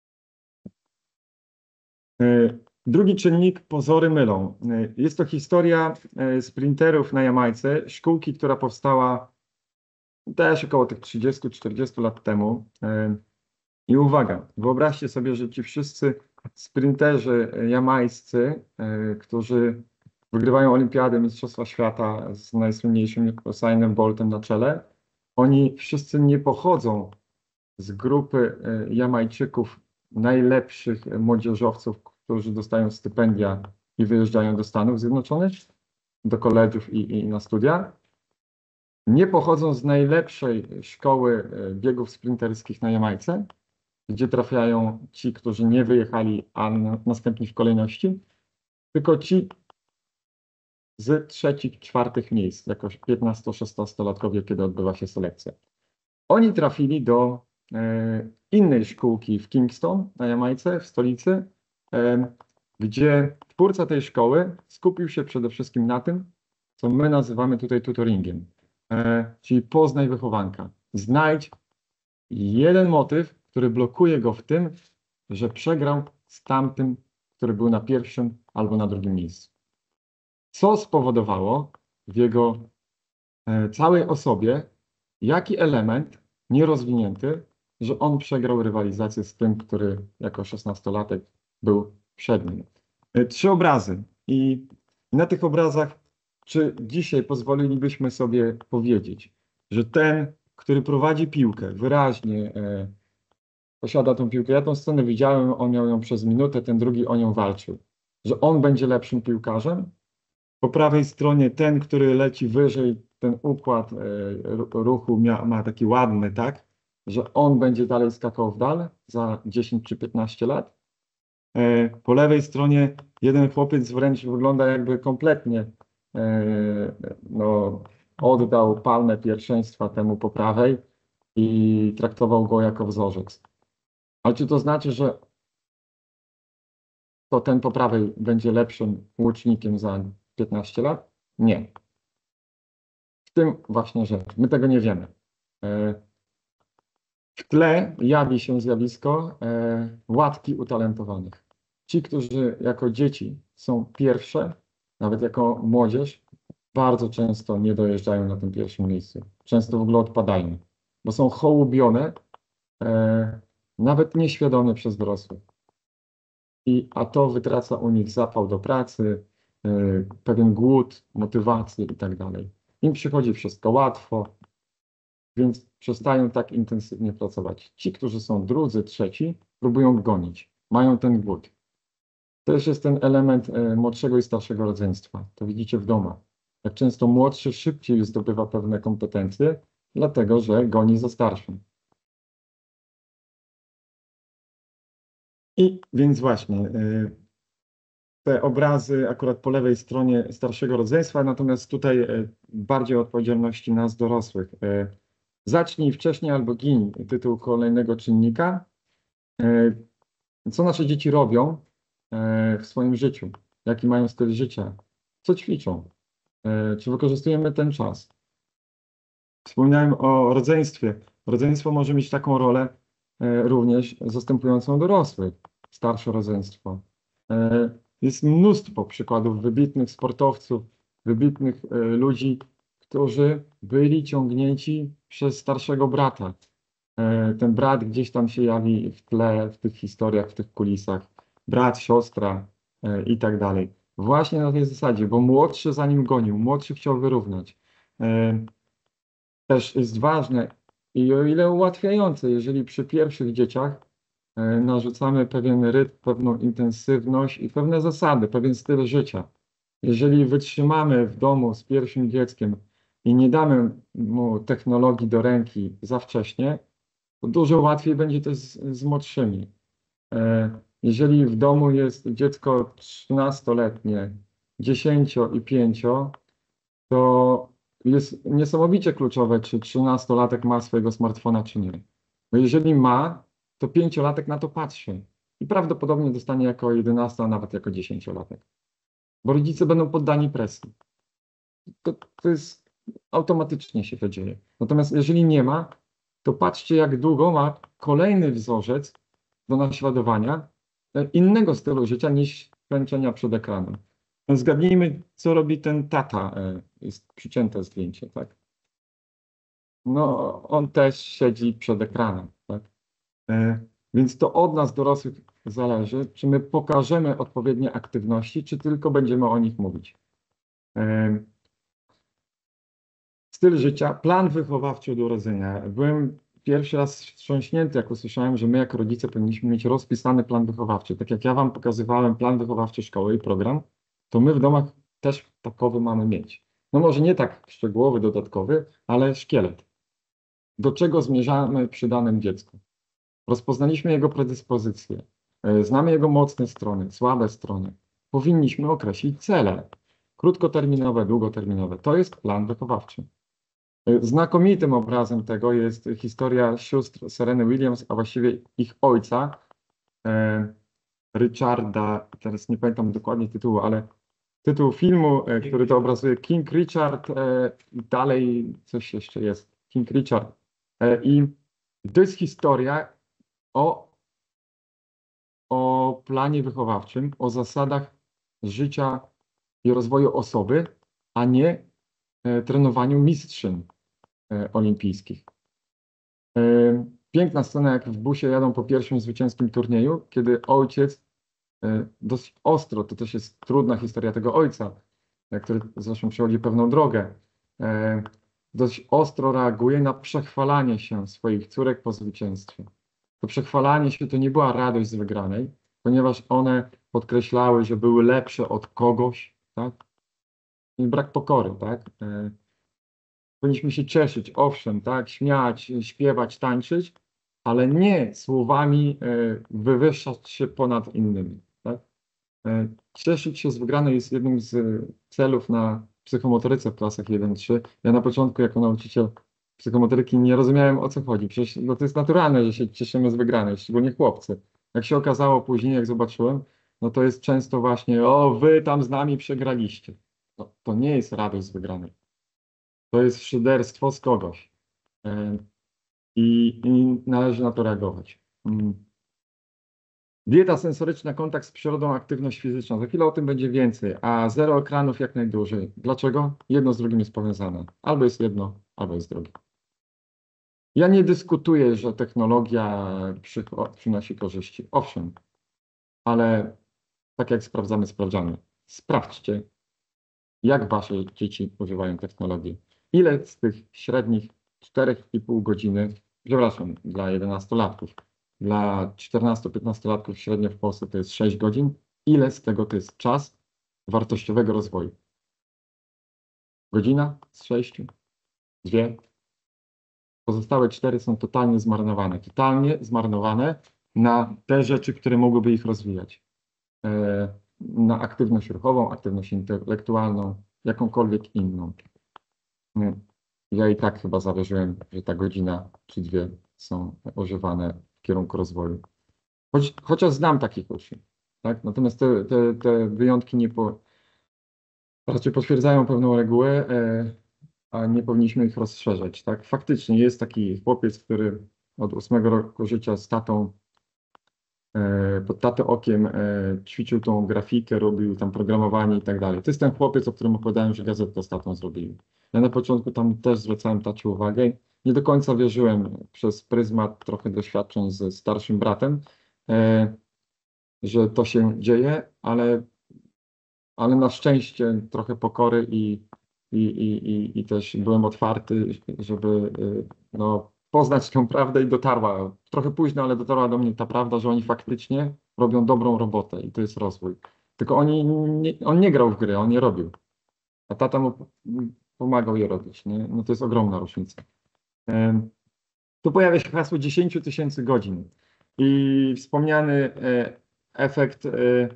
E, Drugi czynnik, pozory mylą. E, Jest to historia e, sprinterów na Jamajce, szkółki, która powstała też około tych trzydziestu czterdziestu lat temu. E, I uwaga, wyobraźcie sobie, że ci wszyscy sprinterzy jamajscy, e, którzy wygrywają olimpiady, Mistrzostwa Świata z najsłynniejszym Usainem Boltem na czele, oni wszyscy nie pochodzą z grupy e, Jamajczyków, najlepszych młodzieżowców, którzy dostają stypendia i wyjeżdżają do Stanów Zjednoczonych, do koledżów i, i na studia. nie pochodzą z najlepszej szkoły e, biegów sprinterskich na Jamajce, gdzie trafiają ci, którzy nie wyjechali, a na- następni w kolejności, tylko ci z trzecich, czwartych miejsc, jako piętnasto-szesnastolatkowie, kiedy odbywa się selekcja. Oni trafili do e, innej szkółki w Kingston na Jamajce, w stolicy, e, gdzie twórca tej szkoły skupił się przede wszystkim na tym, co my nazywamy tutaj tutoringiem, e, czyli poznaj wychowanka. Znajdź jeden motyw, który blokuje go w tym, że przegrał z tamtym, który był na pierwszym albo na drugim miejscu. Co spowodowało w jego e, całej osobie, jaki element nierozwinięty, że on przegrał rywalizację z tym, który jako szesnastolatek był przed nim. E, Trzy obrazy i na tych obrazach, czy dzisiaj pozwolilibyśmy sobie powiedzieć, że ten, który prowadzi piłkę, wyraźnie e, posiada tą piłkę. Ja tą scenę widziałem, on miał ją przez minutę, ten drugi o nią walczył. Że on będzie lepszym piłkarzem? Po prawej stronie ten, który leci wyżej, ten układ e, ru- ruchu mia, ma taki ładny, tak? Że on będzie dalej skakał w dal za dziesięć czy piętnaście lat. E, po lewej stronie jeden chłopiec wręcz wygląda jakby kompletnie e, no, oddał palmę pierwszeństwa temu po prawej i traktował go jako wzorzec. Ale czy to znaczy, że to ten po prawej będzie lepszym łucznikiem za piętnaście lat? Nie. W tym właśnie rzecz. My tego nie wiemy. E, W tle jawi się zjawisko e, łatki utalentowanych. Ci, którzy jako dzieci są pierwsze, nawet jako młodzież, bardzo często nie dojeżdżają na tym pierwszym miejscu. Często w ogóle odpadają, bo są hołubione e, nawet nieświadomie przez dorosłych. I, a to wytraca u nich zapał do pracy, y, pewien głód, motywację i tak dalej. Im przychodzi wszystko łatwo, więc przestają tak intensywnie pracować. Ci, którzy są drudzy, trzeci, próbują gonić, mają ten głód. Też jest ten element y, młodszego i starszego rodzeństwa. To widzicie w domach. Jak często młodszy szybciej zdobywa pewne kompetencje, dlatego że goni za starszym. I więc właśnie, y, te obrazy akurat po lewej stronie starszego rodzeństwa, natomiast tutaj e, bardziej o odpowiedzialności nas dorosłych. E, Zacznij wcześniej albo gin, tytuł kolejnego czynnika. E, Co nasze dzieci robią e, w swoim życiu? Jaki mają styl życia? Co ćwiczą? E, Czy wykorzystujemy ten czas? Wspomniałem o rodzeństwie. Rodzeństwo może mieć taką rolę e, również zastępującą dorosłych, starsze rodzeństwo. E, Jest mnóstwo przykładów wybitnych sportowców, wybitnych e, ludzi, którzy byli ciągnięci przez starszego brata. E, Ten brat gdzieś tam się jawi w tle, w tych historiach, w tych kulisach. Brat, siostra e, i tak dalej. Właśnie na tej zasadzie, bo młodszy za nim gonił, młodszy chciał wyrównać. E, Też jest ważne i o ile ułatwiające, jeżeli przy pierwszych dzieciach e, narzucamy pewien rytm, pewną intensywność i pewne zasady, pewien styl życia. Jeżeli wytrzymamy w domu z pierwszym dzieckiem i nie damy mu technologii do ręki za wcześnie, to dużo łatwiej będzie też z, z młodszymi. E, Jeżeli w domu jest dziecko trzynastoletnie, dziesięcio i pięcio, to jest niesamowicie kluczowe, czy trzynastolatek ma swojego smartfona, czy nie. Bo jeżeli ma, to pięciolatek na to patrzy i prawdopodobnie dostanie jako jedenasto, a nawet jako dziesięciolatek. Bo rodzice będą poddani presji. To, to jest, automatycznie się to dzieje. Natomiast jeżeli nie ma, to patrzcie, jak długo ma kolejny wzorzec do naśladowania e, innego stylu życia niż klęczenia przed ekranem. Zgadnijmy, co robi ten tata. e, Jest przycięte zdjęcie, tak? No, on też siedzi przed ekranem, tak? E, Więc to od nas, dorosłych, zależy, czy my pokażemy odpowiednie aktywności, czy tylko będziemy o nich mówić. E, Styl życia, plan wychowawczy od urodzenia. Byłem pierwszy raz wstrząśnięty, jak usłyszałem, że my jako rodzice powinniśmy mieć rozpisany plan wychowawczy. Tak jak ja wam pokazywałem plan wychowawczy szkoły i program, to my w domach też takowy mamy mieć. no może nie tak szczegółowy, dodatkowy, ale szkielet. Do czego zmierzamy przy danym dziecku? Rozpoznaliśmy jego predyspozycje, e, znamy jego mocne strony, słabe strony. Powinniśmy określić cele krótkoterminowe, długoterminowe. To jest plan wychowawczy. E, Znakomitym obrazem tego jest historia sióstr Sereny Williams, a właściwie ich ojca, e, Richarda, teraz nie pamiętam dokładnie tytułu, ale tytuł filmu, e, który to obrazuje, King Richard, e, i dalej coś jeszcze jest, King Richard. E, I to jest historia o, o planie wychowawczym, o zasadach życia i rozwoju osoby, a nie e, trenowaniu mistrzyn e, olimpijskich. E, Piękna scena, jak w busie jadą po pierwszym zwycięskim turnieju, kiedy ojciec e, dość ostro, to też jest trudna historia tego ojca, e, który zresztą przechodzi pewną drogę, e, dość ostro reaguje na przechwalanie się swoich córek po zwycięstwie. To przechwalanie się to nie była radość z wygranej, ponieważ one podkreślały, że były lepsze od kogoś, tak? I brak pokory, tak? E, Powinniśmy się cieszyć, owszem, tak? Śmiać, śpiewać, tańczyć, ale nie słowami e, wywyższać się ponad innymi, tak? E, Cieszyć się z wygranej jest jednym z celów na psychomotoryce w klasach jeden trzy. Ja na początku jako nauczyciel psychomotoryki nie rozumiałem, o co chodzi. Przecież no, to jest naturalne, że się cieszymy z wygranej, szczególnie chłopcy. Jak się okazało później, jak zobaczyłem, no to jest często właśnie, o, wy tam z nami przegraliście. No, to nie jest radość z wygranej. To jest szyderstwo z kogoś. E, I, i należy na to reagować. Mm. Dieta sensoryczna, kontakt z przyrodą, aktywność fizyczna. Za chwilę o tym będzie więcej, a zero ekranów jak najdłużej. Dlaczego? Jedno z drugim jest powiązane. Albo jest jedno, albo jest drugie. Ja nie dyskutuję, że technologia przy, przynosi korzyści. Owszem, ale tak jak sprawdzamy sprawdziany, sprawdźcie, jak wasze dzieci używają technologii. Ile z tych średnich cztery i pół godziny, przepraszam, dla jedenastolatków, dla czternasto-piętnastolatków średnio w Polsce to jest sześć godzin, ile z tego to jest czas wartościowego rozwoju? Godzina z sześciu? Dwie? Pozostałe cztery są totalnie zmarnowane. Totalnie zmarnowane na te rzeczy, które mogłyby ich rozwijać. E, na aktywność ruchową, aktywność intelektualną, jakąkolwiek inną. Nie. Ja i tak chyba zawyżyłem, że ta godzina czy dwie są używane w kierunku rozwoju. Choć, chociaż znam takich uczniów, tak? Natomiast te, te, te wyjątki nie po, raczej potwierdzają pewną regułę, e, a nie powinniśmy ich rozszerzać, tak? Faktycznie jest taki chłopiec, który od ósmego roku życia z tatą, e, pod tatę okiem e, ćwiczył tą grafikę, robił tam programowanie i tak dalej. To jest ten chłopiec, o którym opowiadałem, że gazetkę z tatą zrobili. Ja na początku tam też zwracałem tacie uwagę. Nie do końca wierzyłem przez pryzmat trochę doświadczeń ze starszym bratem, e, że to się dzieje, ale, ale na szczęście trochę pokory i, i, i, i, i też byłem otwarty, żeby e, no, poznać tę prawdę i dotarła. Trochę późno, ale dotarła do mnie ta prawda, że oni faktycznie robią dobrą robotę i to jest rozwój. Tylko oni nie, on nie grał w gry, on je robił. A tata mu pomagał je robić. Nie? No to jest ogromna różnica. E, Tu pojawia się hasło dziesięć tysięcy godzin i wspomniany e, efekt e,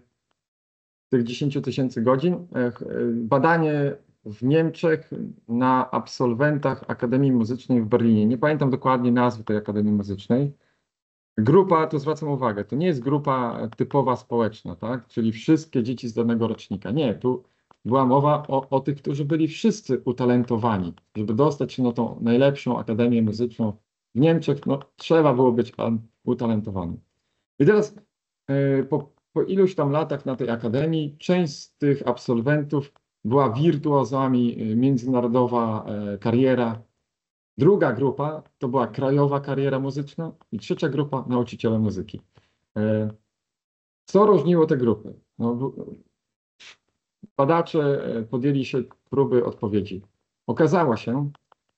tych dziesięć tysięcy godzin. E, e, badanie w Niemczech na absolwentach Akademii Muzycznej w Berlinie. Nie pamiętam dokładnie nazwy tej Akademii Muzycznej. Grupa, tu zwracam uwagę, to nie jest grupa typowa społeczna, tak? Czyli wszystkie dzieci z danego rocznika. Nie, tu była mowa o, o tych, którzy byli wszyscy utalentowani. Żeby dostać się na tą najlepszą Akademię Muzyczną w Niemczech, no, trzeba było być utalentowanym. I teraz e, po, po iluś tam latach na tej akademii, część z tych absolwentów była wirtuozami, e, międzynarodowa e, kariera. Druga grupa to była krajowa kariera muzyczna i trzecia grupa nauczyciele muzyki. E, Co różniło te grupy? No, w- badacze e, podjęli się próby odpowiedzi. Okazało się,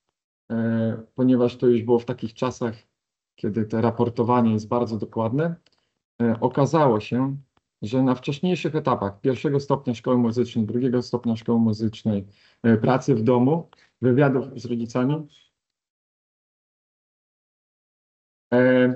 e, ponieważ to już było w takich czasach, kiedy to raportowanie jest bardzo dokładne, e, okazało się, że na wcześniejszych etapach pierwszego stopnia szkoły muzycznej, drugiego stopnia szkoły muzycznej, e, pracy w domu, wywiadów z rodzicami, e,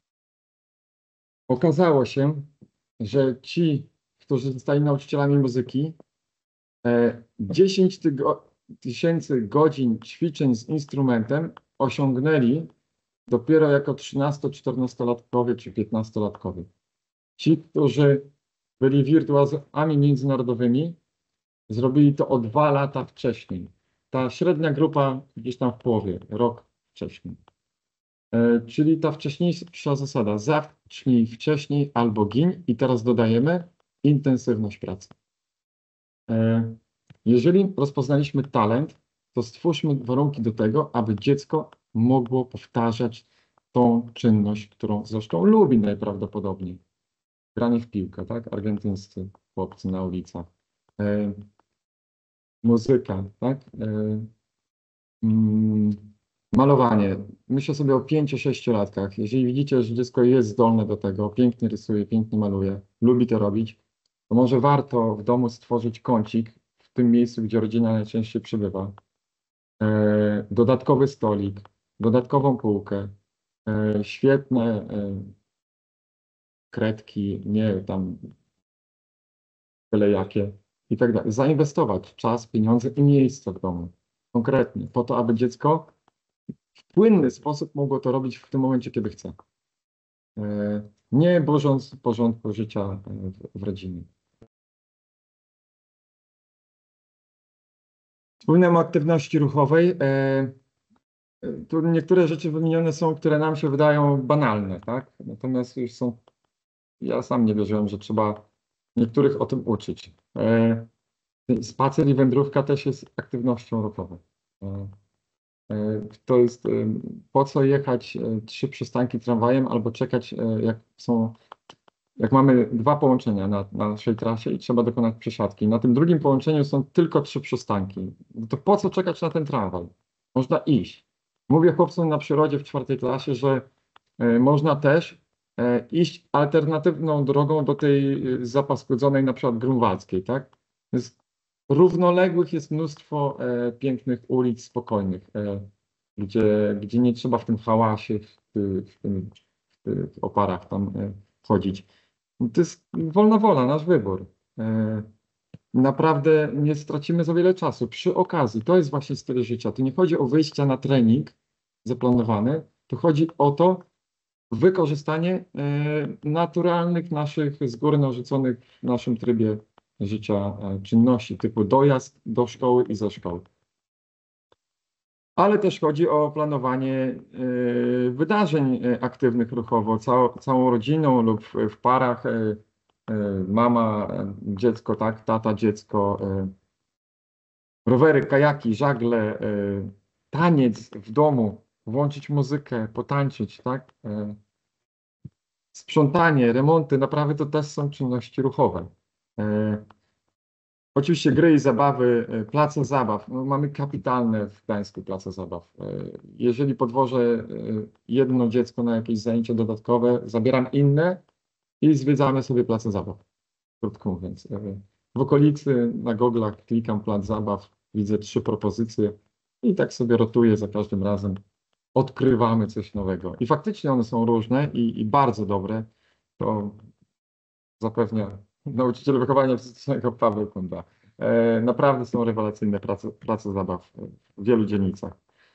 okazało się, że ci, którzy zostali nauczycielami muzyki, e, dziesięć tysięcy godzin ćwiczeń z instrumentem osiągnęli dopiero jako trzynasto-czternastolatkowie czy piętnastolatkowie. Ci, którzy byli wirtuozami międzynarodowymi, zrobili to o dwa lata wcześniej. Ta średnia grupa gdzieś tam w połowie, rok wcześniej. E, czyli ta wcześniejsza zasada, zacznij wcześniej albo gin i teraz dodajemy intensywność pracy. E, jeżeli rozpoznaliśmy talent, to stwórzmy warunki do tego, aby dziecko mogło powtarzać tą czynność, którą zresztą lubi najprawdopodobniej. Granie w piłkę, tak? Argentyńscy chłopcy na ulicach. E, muzyka, tak? E, mm, malowanie. Myślę sobie o pięciu-sześciolatkach. Jeżeli widzicie, że dziecko jest zdolne do tego, pięknie rysuje, pięknie maluje, lubi to robić, to może warto w domu stworzyć kącik w tym miejscu, gdzie rodzina najczęściej przebywa. E, dodatkowy stolik, dodatkową półkę, e, świetne e, kredki, nie tam byle jakie i tak dalej. Zainwestować czas, pieniądze i miejsce w domu. Konkretnie, po to, aby dziecko w płynny sposób mogło to robić w tym momencie, kiedy chce. E, nie burząc porządku życia w, w rodzinie. Wspominam o aktywności ruchowej. E, tu niektóre rzeczy wymienione są, które nam się wydają banalne, tak? Natomiast już są, ja sam nie wierzyłem, że trzeba niektórych o tym uczyć. E, spacer i wędrówka też jest aktywnością ruchową. E, e, to jest, e, po co jechać e, trzy przystanki tramwajem albo czekać, e, jak są, jak mamy dwa połączenia na, na naszej trasie i trzeba dokonać przesiadki. Na tym drugim połączeniu są tylko trzy przystanki. No to po co czekać na ten tramwaj? Można iść. Mówię chłopcom na przyrodzie w czwartej klasie, że e, można też e, iść alternatywną drogą do tej e, zapaskudzonej na przykład grunwaldzkiej, tak? Jest, równoległych jest mnóstwo e, pięknych ulic spokojnych, e, gdzie, gdzie nie trzeba w tym hałasie, w, w, tym, w tych oparach tam e, chodzić. To jest wolna wola, nasz wybór. E, naprawdę nie stracimy za wiele czasu. Przy okazji, to jest właśnie styl życia. Tu nie chodzi o wyjście na trening zaplanowany, tu chodzi o to wykorzystanie e, naturalnych naszych z góry narzuconych w naszym trybie życia e, czynności, typu dojazd do szkoły i ze szkoły. Ale też chodzi o planowanie e, wydarzeń e, aktywnych ruchowo, cał, całą rodziną lub w, w parach, e, e, mama, e, dziecko, tak, tata, dziecko, e, rowery, kajaki, żagle, e, taniec w domu, włączyć muzykę, potańczyć, tak? E, sprzątanie, remonty, naprawy to też są czynności ruchowe. E, oczywiście gry i zabawy, e, place zabaw. No, mamy kapitalne w Gdańsku place zabaw. E, jeżeli podwożę e, jedno dziecko na jakieś zajęcie dodatkowe, zabieram inne i zwiedzamy sobie place zabaw. Krótko mówiąc. E, w okolicy na goglach klikam plac zabaw, widzę trzy propozycje i tak sobie rotuję za każdym razem. Odkrywamy coś nowego. I faktycznie one są różne i, i bardzo dobre. To zapewnia nauczyciel wychowania fizycznego Paweł Kunda. E, naprawdę są rewelacyjne prace, prace zabaw w wielu dzielnicach.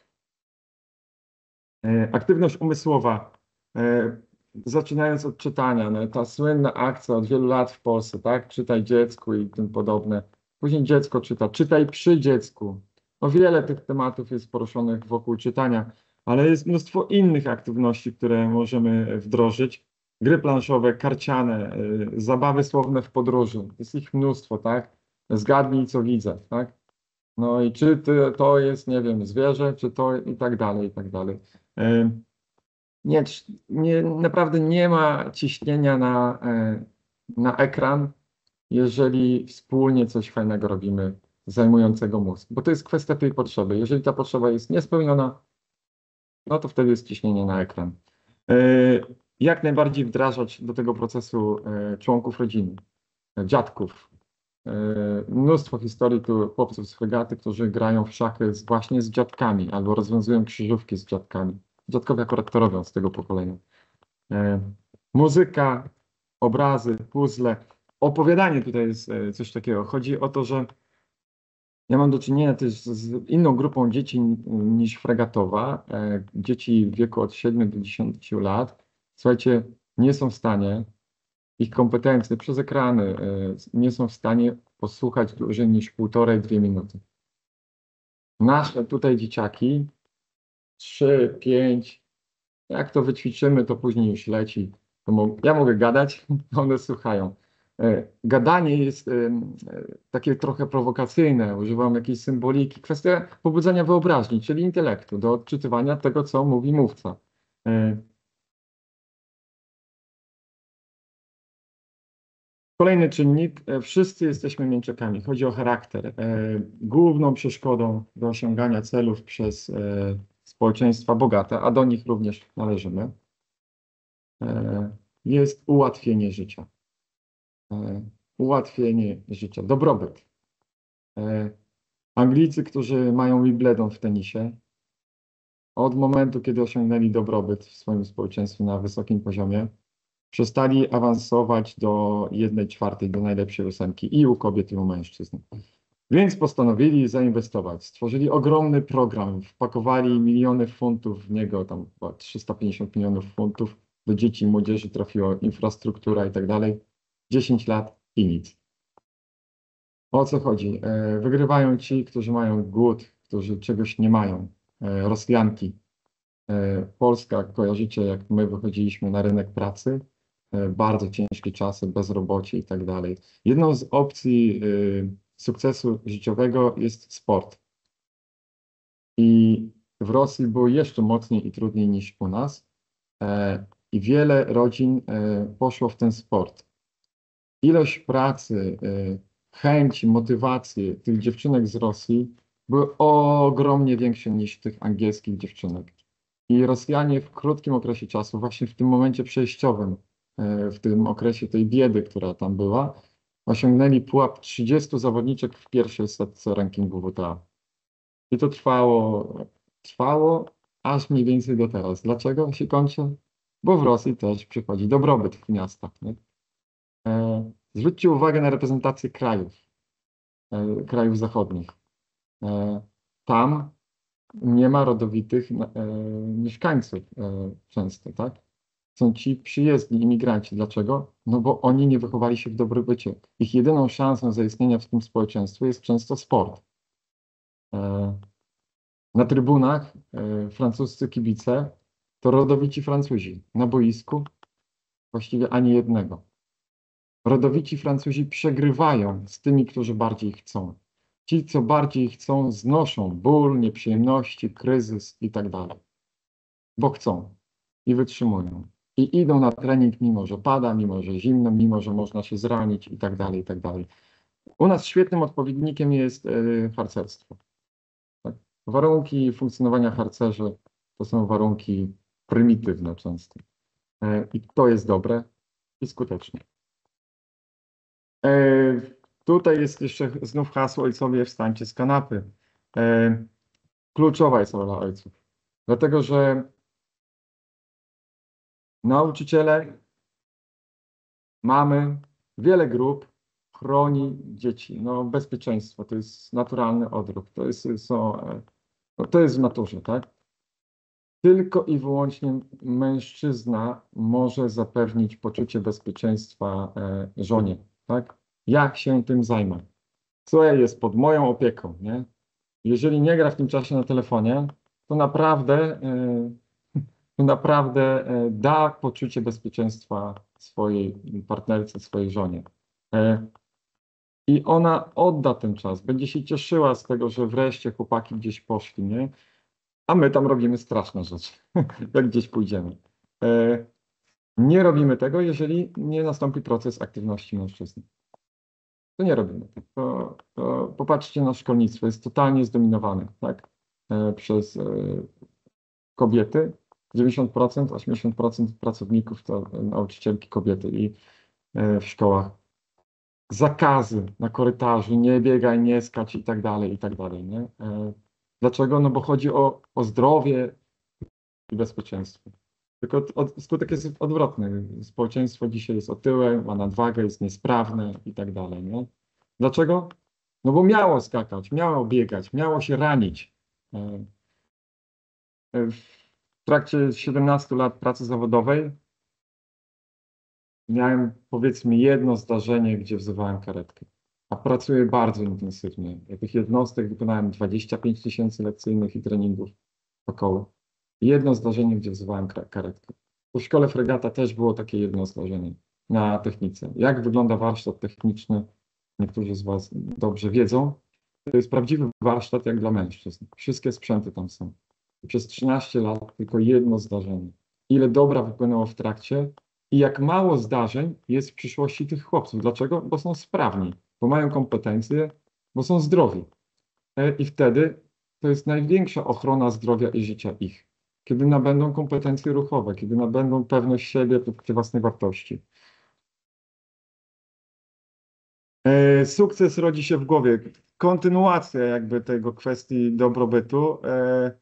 E, aktywność umysłowa. E, zaczynając od czytania. No, ta słynna akcja od wielu lat w Polsce, tak? Czytaj dziecku i tym podobne. Później dziecko czyta. Czytaj przy dziecku. O wiele tych tematów jest poruszonych wokół czytania, ale jest mnóstwo innych aktywności, które możemy wdrożyć. Gry planszowe, karciane, y, zabawy słowne w podróży. Jest ich mnóstwo, tak? Zgadnij, co widzę, tak? No i czy ty, to jest, nie wiem, zwierzę, czy to i tak dalej, i tak dalej. Y, nie, nie, naprawdę nie ma ciśnienia na, y, na ekran, jeżeli wspólnie coś fajnego robimy, zajmującego mózg. Bo to jest kwestia tej potrzeby. Jeżeli ta potrzeba jest niespełniona, no to wtedy jest ciśnienie na ekran. jak najbardziej wdrażać do tego procesu e, członków rodziny, e, dziadków. E, Mnóstwo historii tu chłopców z fregaty, którzy grają w szachy z, właśnie z dziadkami albo rozwiązują krzyżówki z dziadkami. Dziadkowie akurat to robią z tego pokolenia. E, Muzyka, obrazy, puzzle, opowiadanie tutaj jest e, coś takiego. Chodzi o to, że ja mam do czynienia też z inną grupą dzieci niż fregatowa. E, Dzieci w wieku od siedmiu do dziesięciu lat. Słuchajcie, nie są w stanie, ich kompetencje przez ekrany e, nie są w stanie posłuchać dłużej niż półtorej, dwie minuty. Nasze tutaj dzieciaki, trzy, pięć, jak to wyćwiczymy, to później już leci. To mo- ja mogę gadać, one słuchają. E, Gadanie jest em, e, takie trochę prowokacyjne, używam jakiejś symboliki. Kwestia pobudzenia wyobraźni, czyli intelektu, do odczytywania tego, co mówi mówca. E, Kolejny czynnik, e, wszyscy jesteśmy mięczakami, chodzi o charakter. E, Główną przeszkodą do osiągania celów przez e, społeczeństwa bogate, a do nich również należymy, e, jest ułatwienie życia. E, Ułatwienie życia, dobrobyt. E, Anglicy, którzy mają Wimbledon w tenisie, od momentu, kiedy osiągnęli dobrobyt w swoim społeczeństwie na wysokim poziomie, przestali awansować do jednej czwartej, do najlepszej ósemki i u kobiet, i u mężczyzn. Więc postanowili zainwestować. Stworzyli ogromny program, wpakowali miliony funtów w niego, tam chyba trzysta pięćdziesiąt milionów funtów do dzieci i młodzieży trafiło, infrastruktura i tak dalej. dziesięć lat i nic. O co chodzi? E, Wygrywają ci, którzy mają głód, którzy czegoś nie mają. E, Rosjanki. E, Polska, kojarzycie, jak my wychodziliśmy na rynek pracy, e, bardzo ciężkie czasy, bezrobocie i tak dalej. Jedną z opcji e, sukcesu życiowego jest sport. I w Rosji było jeszcze mocniej i trudniej niż u nas. E, I wiele rodzin e, poszło w ten sport. Ilość pracy, e, chęć, motywacje tych dziewczynek z Rosji były ogromnie większe niż tych angielskich dziewczynek. I Rosjanie w krótkim okresie czasu, właśnie w tym momencie przejściowym, e, w tym okresie tej biedy, która tam była, osiągnęli pułap trzydziestu zawodniczek w pierwszej setce rankingu W T A. I to trwało, trwało aż mniej więcej do teraz. Dlaczego się kończy? Bo w Rosji też przychodzi dobrobyt w miastach. Nie? E, zwróćcie uwagę na reprezentację krajów, e, krajów zachodnich. E, tam nie ma rodowitych e, mieszkańców e, często, tak? Są ci przyjezdni imigranci. Dlaczego? No bo oni nie wychowali się w dobrobycie. Ich jedyną szansą zaistnienia w tym społeczeństwie jest często sport. E, Na trybunach e, francuscy kibice to rodowici Francuzi. Na boisku właściwie ani jednego. Rodowici Francuzi przegrywają z tymi, którzy bardziej chcą. Ci, co bardziej chcą, znoszą ból, nieprzyjemności, kryzys i tak dalej. Bo chcą i wytrzymują. I idą na trening, mimo że pada, mimo że zimno, mimo że można się zranić i tak dalej, i tak dalej. U nas świetnym odpowiednikiem jest e, harcerstwo. Tak? Warunki funkcjonowania harcerzy to są warunki prymitywne często. E, I to jest dobre i skuteczne. E, Tutaj jest jeszcze znów hasło ojcowie wstańcie z kanapy. E, Kluczowa jest rola ojców. Dlatego, że nauczyciele, mamy, wiele grup chroni dzieci. No, bezpieczeństwo to jest naturalny odruch. To jest, są, e, no, to jest w naturze, tak? Tylko i wyłącznie mężczyzna może zapewnić poczucie bezpieczeństwa e, żonie, tak? Jak się tym zajmę? Co jest pod moją opieką, nie? Jeżeli nie gra w tym czasie na telefonie, to naprawdę, e, to naprawdę e, da poczucie bezpieczeństwa swojej partnerce, swojej żonie. E, I ona odda ten czas, będzie się cieszyła z tego, że wreszcie chłopaki gdzieś poszli, nie? A my tam robimy straszne rzeczy, jak gdzieś pójdziemy. E, Nie robimy tego, jeżeli nie nastąpi proces aktywności mężczyzny. To nie robimy. To, to popatrzcie na szkolnictwo, jest totalnie zdominowane, tak? E, przez e, kobiety. dziewięćdziesiąt procent, osiemdziesiąt procent pracowników to nauczycielki kobiety i e, w szkołach. Zakazy na korytarzu, nie biegaj, nie skacz i tak dalej, i tak dalej, nie? E, Dlaczego? No bo chodzi o, o zdrowie i bezpieczeństwo. Tylko od, od, skutek jest odwrotny. Społeczeństwo dzisiaj jest otyłe, ma nadwagę, jest niesprawne i tak dalej, nie? Dlaczego? No bo miało skakać, miało biegać, miało się ranić. E, e, W trakcie siedemnastu lat pracy zawodowej miałem powiedzmy jedno zdarzenie, gdzie wzywałem karetkę. A pracuję bardzo intensywnie. Ja tych jednostek wykonałem dwadzieścia pięć tysięcy lekcyjnych i treningów około. Jedno zdarzenie, gdzie wzywałem kra- karetkę. W szkole Fregata też było takie jedno zdarzenie na technice. Jak wygląda warsztat techniczny? Niektórzy z Was dobrze wiedzą. To jest prawdziwy warsztat jak dla mężczyzn. Wszystkie sprzęty tam są. Przez trzynaście lat tylko jedno zdarzenie. Ile dobra wypłynęło w trakcie i jak mało zdarzeń jest w przyszłości tych chłopców. Dlaczego? Bo są sprawni, bo mają kompetencje, bo są zdrowi. E, I wtedy to jest największa ochrona zdrowia i życia ich. Kiedy nabędą kompetencje ruchowe, kiedy nabędą pewność siebie, poczucie własnej wartości. E, Sukces rodzi się w głowie. Kontynuacja jakby tego kwestii dobrobytu. E,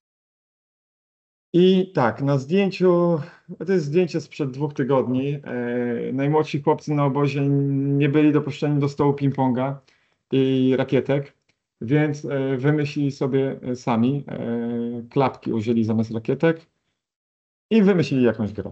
I tak, na zdjęciu, to jest zdjęcie sprzed dwóch tygodni. E, najmłodsi chłopcy na obozie nie byli dopuszczeni do stołu ping-ponga i rakietek, więc e, wymyślili sobie sami, e, klapki użyli zamiast rakietek i wymyślili jakąś grę.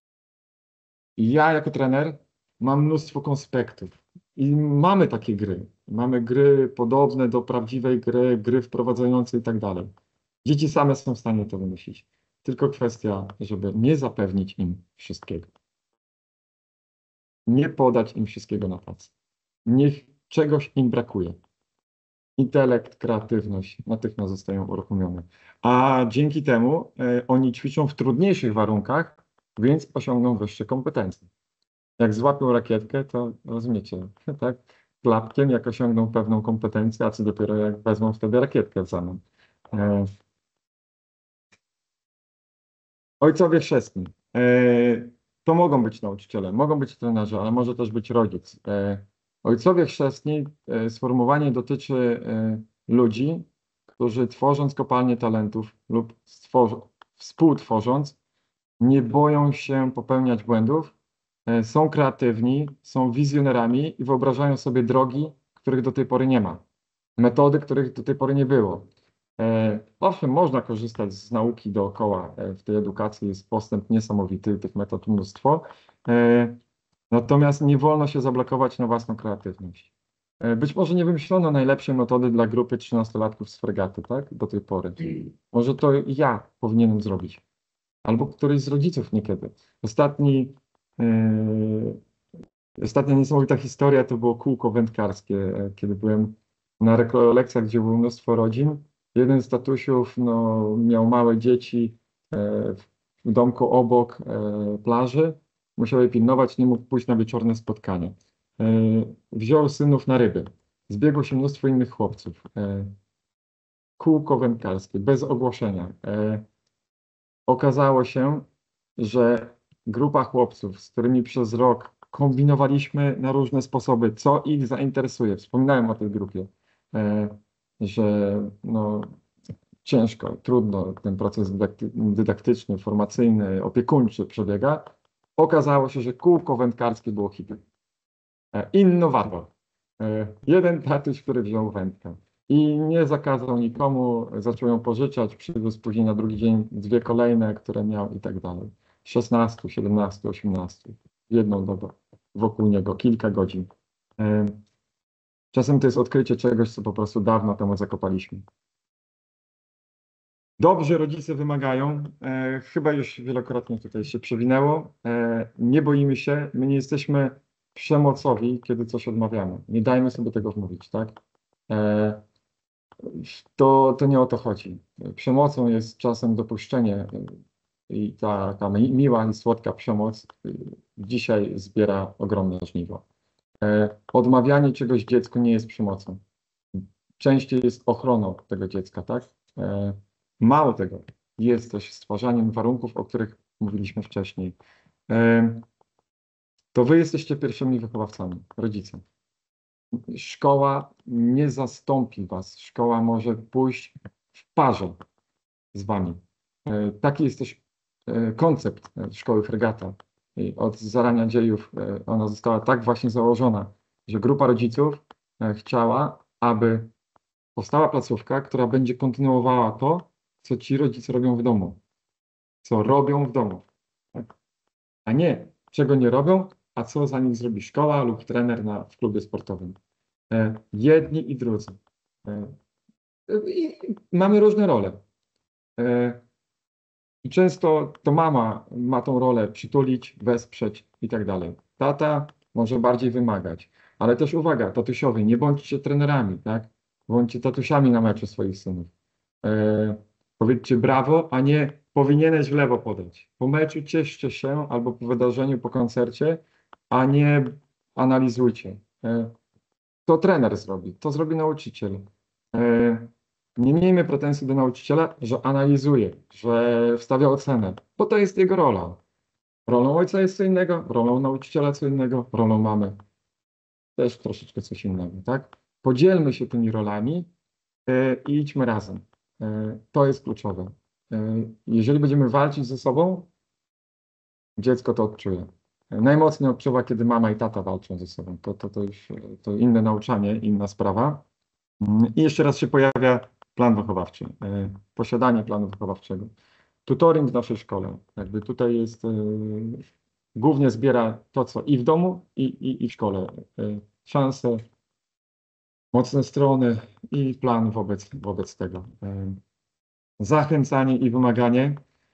Ja jako trener mam mnóstwo konspektów i mamy takie gry. Mamy gry podobne do prawdziwej gry, gry wprowadzające i tak dalej. Dzieci same są w stanie to wymyślić. Tylko kwestia, żeby nie zapewnić im wszystkiego. Nie podać im wszystkiego na tacy. Niech czegoś im brakuje. Intelekt, kreatywność natychmiast zostają uruchomione. A dzięki temu e, oni ćwiczą w trudniejszych warunkach, więc osiągną wyższe kompetencje. Jak złapią rakietkę, to rozumiecie, tak? Klapkiem, jak osiągną pewną kompetencję, a co dopiero jak wezmą wtedy rakietkę samą. E, Ojcowie chrzestni. E, to mogą być nauczyciele, mogą być trenerzy, ale może też być rodzic. E, ojcowie chrzestni, e, sformułowanie dotyczy e, ludzi, którzy tworząc kopalnie talentów lub stworzy, współtworząc, nie boją się popełniać błędów, e, są kreatywni, są wizjonerami i wyobrażają sobie drogi, których do tej pory nie ma, metody, których do tej pory nie było. E, Owszem, można korzystać z nauki dookoła. E, W tej edukacji jest postęp niesamowity, tych metod mnóstwo. E, Natomiast nie wolno się zablokować na własną kreatywność. E, Być może nie wymyślono najlepszej metody dla grupy trzynastolatków z fregaty, tak? Do tej pory. Może to ja powinienem zrobić. Albo któryś z rodziców niekiedy. Ostatni, e, ostatnia niesamowita historia to było kółko wędkarskie, e, kiedy byłem na rekolekcjach, gdzie było mnóstwo rodzin. Jeden z tatusiów no, miał małe dzieci e, w domku obok e, plaży. Musiał je pilnować, nie mógł pójść na wieczorne spotkanie. E, wziął synów na ryby. Zbiegło się mnóstwo innych chłopców. E, kółko wędkarskie, bez ogłoszenia. E, okazało się, że grupa chłopców, z którymi przez rok kombinowaliśmy na różne sposoby, co ich zainteresuje. Wspominałem o tej grupie, e, że no, ciężko, trudno ten proces dydakty- dydaktyczny, formacyjny, opiekuńczy przebiega. Okazało się, że kółko wędkarskie było hitem. E, Innowator. E, Jeden tatuś, który wziął wędkę i nie zakazał nikomu, zaczął ją pożyczać, przywiózł później na drugi dzień dwie kolejne, które miał i tak dalej. szesnaście, siedemnaście, osiemnaście. Jedną dobę wokół niego, kilka godzin. E, Czasem to jest odkrycie czegoś, co po prostu dawno temu zakopaliśmy. Dobrzy rodzice wymagają, e, chyba już wielokrotnie tutaj się przewinęło, e, nie boimy się, my nie jesteśmy przemocowi, kiedy coś odmawiamy. Nie dajmy sobie tego wmówić, tak? E, to, to nie o to chodzi. Przemocą jest czasem dopuszczenie e, i ta, ta mi- miła i słodka przemoc e, dzisiaj zbiera ogromne żniwo. E, odmawianie czegoś dziecku nie jest przemocą. Częściej jest ochroną tego dziecka, tak? E, mało tego. jest też stwarzaniem warunków, o których mówiliśmy wcześniej. E, To wy jesteście pierwszymi wychowawcami, rodzice. Szkoła nie zastąpi was. Szkoła może pójść w parze z wami. E, Taki jest też e, koncept e, szkoły Fregata. I od zarania dziejów e, ona została tak właśnie założona, że grupa rodziców e, chciała, aby powstała placówka, która będzie kontynuowała to, co ci rodzice robią w domu. Co robią w domu. Tak? A nie, czego nie robią, a co za nich zrobi szkoła lub trener na, w klubie sportowym. E, Jedni i drudzy. E, I mamy różne role. E, I często to mama ma tą rolę przytulić, wesprzeć i tak dalej. Tata może bardziej wymagać. Ale też uwaga, tatusiowie, nie bądźcie trenerami, tak? Bądźcie tatusiami na meczu swoich synów. E, Powiedzcie brawo, a nie powinieneś w lewo podać. Po meczu cieszcie się albo po wydarzeniu, po koncercie, a nie analizujcie. E, To trener zrobi, to zrobi nauczyciel. E, Nie miejmy pretensji do nauczyciela, że analizuje, że wstawia ocenę, bo to jest jego rola. Rolą ojca jest co innego, rolą nauczyciela co innego, rolą mamy też troszeczkę coś innego, tak? Podzielmy się tymi rolami e, i idźmy razem. E, To jest kluczowe. E, Jeżeli będziemy walczyć ze sobą, dziecko to odczuje. E, Najmocniej odczuwa, kiedy mama i tata walczą ze sobą. To, to, to już e, to inne nauczanie, inna sprawa. Mm, I jeszcze raz się pojawia plan wychowawczy, e, posiadanie planu wychowawczego. Tutoring w naszej szkole. Jakby tutaj jest, e, głównie zbiera to, co i w domu, i, i, i w szkole. E, Szanse, mocne strony i plan wobec, wobec tego. E, Zachęcanie i wymaganie,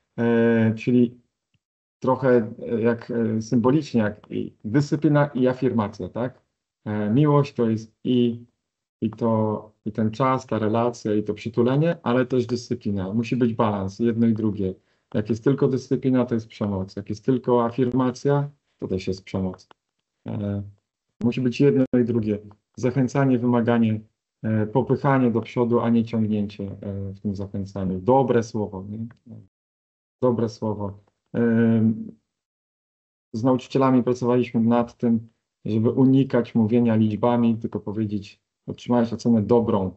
e, czyli trochę e, jak e, symbolicznie, jak i dyscyplina i afirmacja, tak? E, Miłość to jest i i to, i ten czas, ta relacja, i to przytulenie, ale też dyscyplina. Musi być balans, jedno i drugie. Jak jest tylko dyscyplina, to jest przemoc. Jak jest tylko afirmacja, to też jest przemoc. E, Musi być jedno i drugie. Zachęcanie, wymaganie, e, popychanie do przodu, a nie ciągnięcie e, w tym zachęcaniu. Dobre słowo, nie? Dobre słowo. E, Z nauczycielami pracowaliśmy nad tym, żeby unikać mówienia liczbami, tylko powiedzieć, otrzymałeś ocenę dobrą.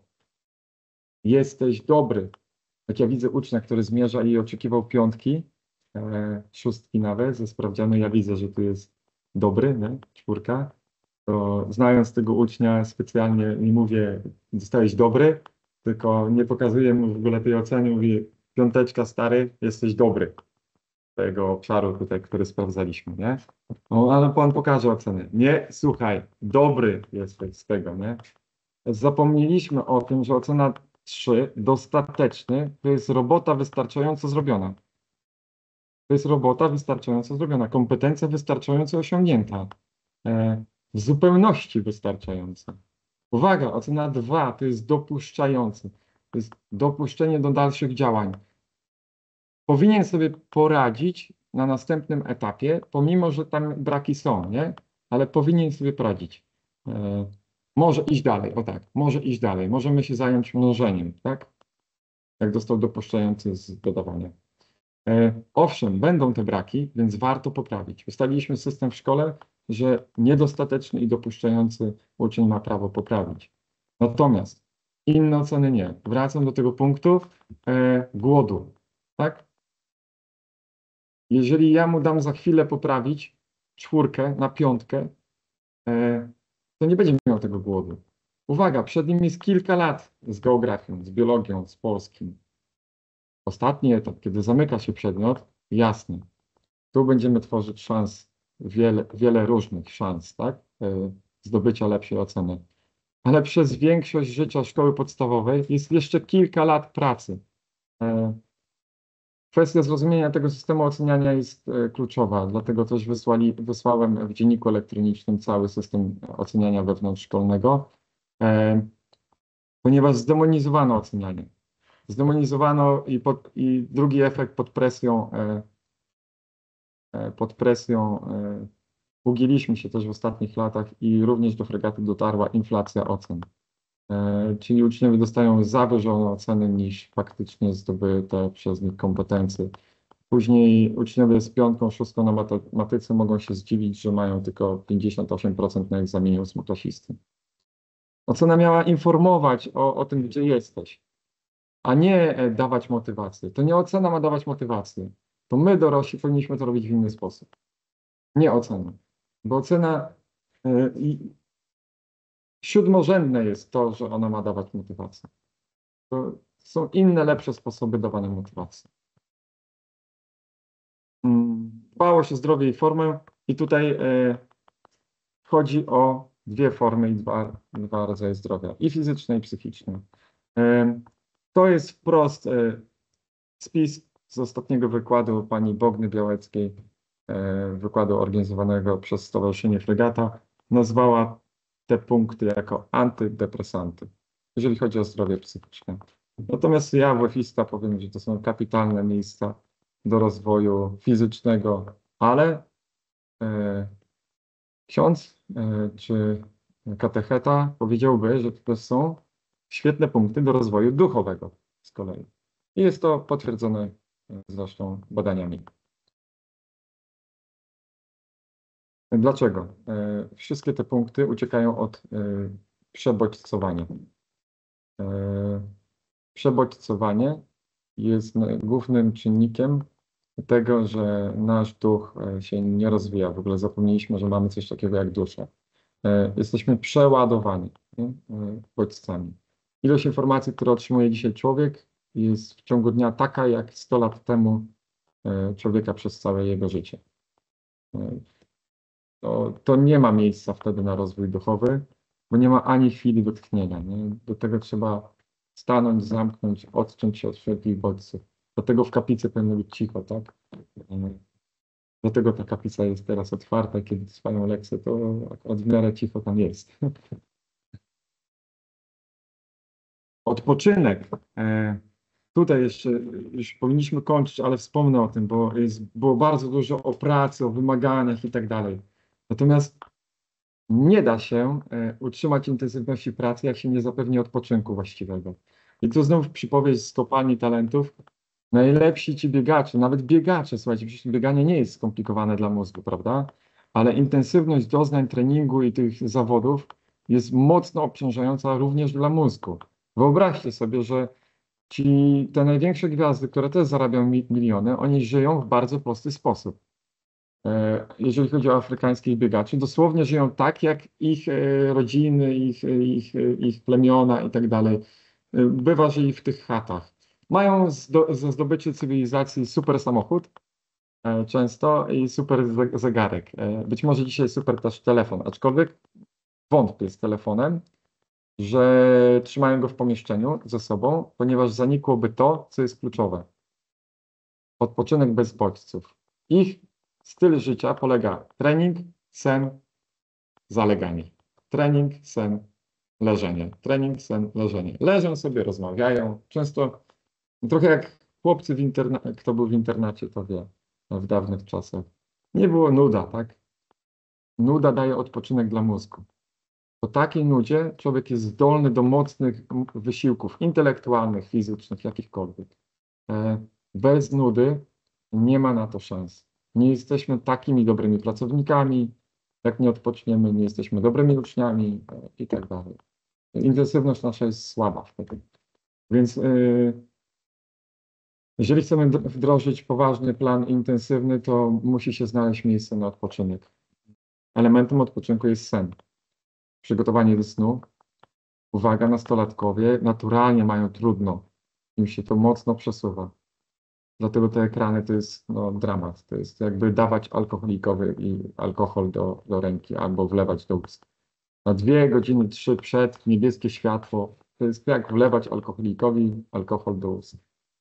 Jesteś dobry. Jak ja widzę ucznia, który zmierza i oczekiwał piątki, e, szóstki nawet ze sprawdzianu, ja widzę, że tu jest dobry, nie? Czwórka, to znając tego ucznia specjalnie nie mówię, zostałeś dobry, tylko nie pokazuję mu w ogóle tej oceny, mówię, piąteczka stary, jesteś dobry. Tego obszaru tutaj, który sprawdzaliśmy, nie? No, ale pan pokaże ocenę. Nie, słuchaj, dobry jesteś z tego, nie? Zapomnieliśmy o tym, że ocena trzy, dostateczny, to jest robota wystarczająco zrobiona. To jest robota wystarczająco zrobiona, kompetencja wystarczająco osiągnięta, e, w zupełności wystarczająca. Uwaga, ocena dwa to jest dopuszczający. To jest dopuszczenie do dalszych działań. Powinien sobie poradzić na następnym etapie, pomimo że tam braki są, nie? Ale powinien sobie poradzić. E, Może iść dalej, o tak, może iść dalej. Możemy się zająć mnożeniem, tak? Jak dostał dopuszczający z dodawania. E, Owszem, będą te braki, więc warto poprawić. Ustaliliśmy system w szkole, że niedostateczny i dopuszczający uczeń ma prawo poprawić. Natomiast inne oceny nie. Wracam do tego punktu e, głodu, tak? Jeżeli ja mu dam za chwilę poprawić czwórkę na piątkę, e, to nie będzie miał tego głodu. Uwaga, przed nim jest kilka lat z geografią, z biologią, z polskim. Ostatni etap, kiedy zamyka się przedmiot, jasny. Tu będziemy tworzyć szans, wiele, wiele różnych szans, tak? E, Zdobycia lepszej oceny. Ale przez większość życia szkoły podstawowej jest jeszcze kilka lat pracy. E, Kwestia zrozumienia tego systemu oceniania jest e, kluczowa, dlatego też wysłali, wysłałem w dzienniku elektronicznym cały system oceniania wewnątrzszkolnego, e, ponieważ zdemonizowano ocenianie. Zdemonizowano i, pod, i drugi efekt pod presją, e, e, pod presją e, ugięliśmy się też w ostatnich latach i również do fregaty dotarła inflacja ocen. E, czyli uczniowie dostają zawyżone oceny niż faktycznie zdobyte przez nich kompetencje. Później uczniowie z piątką, szóstką na matematyce mogą się zdziwić, że mają tylko pięćdziesiąt osiem procent na egzaminie ósmoklasisty. Ocena miała informować o, o tym, gdzie jesteś, a nie e, dawać motywację. To nie ocena ma dawać motywację. To my, dorośli, powinniśmy to robić w inny sposób. Nie ocena. Bo ocena y, i siódmorzędne jest to, że ona ma dawać motywację. To są inne, lepsze sposoby dawania motywacji. Mm, Dbałość o zdrowie i formę. I tutaj y, chodzi o dwie formy i dwa, dwa rodzaje zdrowia. I fizyczne, i psychiczne. Y, to jest wprost y, spis z ostatniego wykładu pani Bogny Białeckiej, e, wykładu organizowanego przez Stowarzyszenie Fregata. Nazwała te punkty jako antydepresanty, jeżeli chodzi o zdrowie psychiczne. Natomiast ja, WF-ista, powiem, że to są kapitalne miejsca do rozwoju fizycznego, ale e, ksiądz e, czy katecheta powiedziałby, że to są świetne punkty do rozwoju duchowego z kolei. I jest to potwierdzone zresztą badaniami. Dlaczego? E, Wszystkie te punkty uciekają od e, przebodźcowania. E, Przebodźcowanie jest n- głównym czynnikiem tego, że nasz duch e, się nie rozwija. W ogóle zapomnieliśmy, że mamy coś takiego jak duszę. E, Jesteśmy przeładowani, nie? E, bodźcami. Ilość informacji, które otrzymuje dzisiaj człowiek, jest w ciągu dnia taka, jak sto lat temu e, człowieka przez całe jego życie. E, To, to nie ma miejsca wtedy na rozwój duchowy, bo nie ma ani chwili wytchnienia. Nie? Do tego trzeba stanąć, zamknąć, odciąć się od wszelkich bodźców. Dlatego w kaplicy powinno być cicho, tak? E, Dlatego ta kaplica jest teraz otwarta, kiedy trwają lekcje, to akurat w miarę cicho tam jest. Odpoczynek. E, Tutaj jeszcze już powinniśmy kończyć, ale wspomnę o tym, bo jest, było bardzo dużo o pracy, o wymaganiach i tak dalej. Natomiast nie da się e, utrzymać intensywności pracy, jak się nie zapewni odpoczynku właściwego. I tu znów przypowieść z kopalni talentów. Najlepsi ci biegacze, nawet biegacze, słuchajcie, przecież bieganie nie jest skomplikowane dla mózgu, prawda? Ale intensywność doznań treningu i tych zawodów jest mocno obciążająca również dla mózgu. Wyobraźcie sobie, że ci te największe gwiazdy, które też zarabiają mi- miliony, oni żyją w bardzo prosty sposób. E, Jeżeli chodzi o afrykańskich biegaczy, dosłownie żyją tak, jak ich e, rodziny, ich, ich, ich plemiona i tak dalej. E, Bywa, że i w tych chatach. Mają zdo, za zdobycie cywilizacji super samochód e, często i super ze- zegarek. E, Być może dzisiaj super też telefon, aczkolwiek wątpię z telefonem, że trzymają go w pomieszczeniu ze sobą, ponieważ zanikłoby to, co jest kluczowe. Odpoczynek bez bodźców. Ich styl życia polega trening, sen, zaleganie. Trening, sen, leżenie. Trening, sen, leżenie. Leżą sobie, rozmawiają. Często trochę jak chłopcy w internacie, kto był w internacie, to wie, w dawnych czasach. Nie było nuda, tak? Nuda daje odpoczynek dla mózgu. Po takiej nudzie człowiek jest zdolny do mocnych wysiłków intelektualnych, fizycznych, jakichkolwiek. E, Bez nudy nie ma na to szans. Nie jesteśmy takimi dobrymi pracownikami, jak nie odpoczniemy, nie jesteśmy dobrymi uczniami e, i tak dalej. Intensywność nasza jest słaba wtedy. Więc e, jeżeli chcemy d- wdrożyć poważny plan intensywny, to musi się znaleźć miejsce na odpoczynek. Elementem odpoczynku jest sen. Przygotowanie do snu. Uwaga, nastolatkowie naturalnie mają trudno. Im się to mocno przesuwa. Dlatego te ekrany to jest no, dramat. To jest jakby dawać alkoholikowi i alkohol do, do ręki albo wlewać do ust. Na dwie godziny, trzy przed niebieskie światło. To jest jak wlewać alkoholikowi alkohol do ust.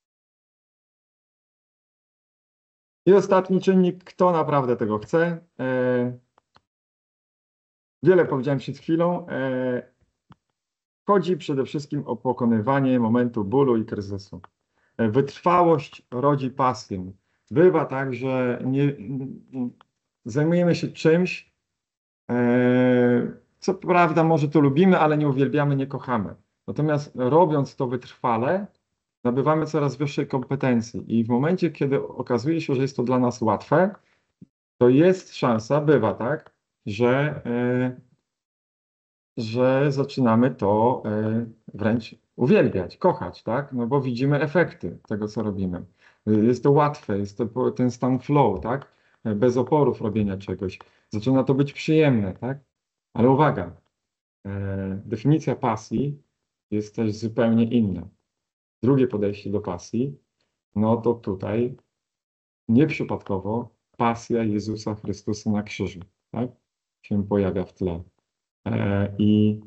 I ostatni czynnik, kto naprawdę tego chce. E, wiele powiedziałem przed chwilą. E, chodzi przede wszystkim o pokonywanie momentu bólu i kryzysu. E, wytrwałość rodzi pasję. Bywa tak, że nie, zajmujemy się czymś, e, co prawda może to lubimy, ale nie uwielbiamy, nie kochamy. Natomiast robiąc to wytrwale, nabywamy coraz wyższej kompetencji i w momencie, kiedy okazuje się, że jest to dla nas łatwe, to jest szansa, bywa tak, że, e, że zaczynamy to e, wręcz uwielbiać, kochać, tak? No bo widzimy efekty tego, co robimy. Jest to łatwe, jest to po- ten stan flow, tak? Bez oporów robienia czegoś. Zaczyna to być przyjemne, tak? Ale uwaga, e, definicja pasji jest też zupełnie inna. Drugie podejście do pasji, no to tutaj nieprzypadkowo pasja Jezusa Chrystusa na krzyżu, tak? Się pojawia w tle. E, I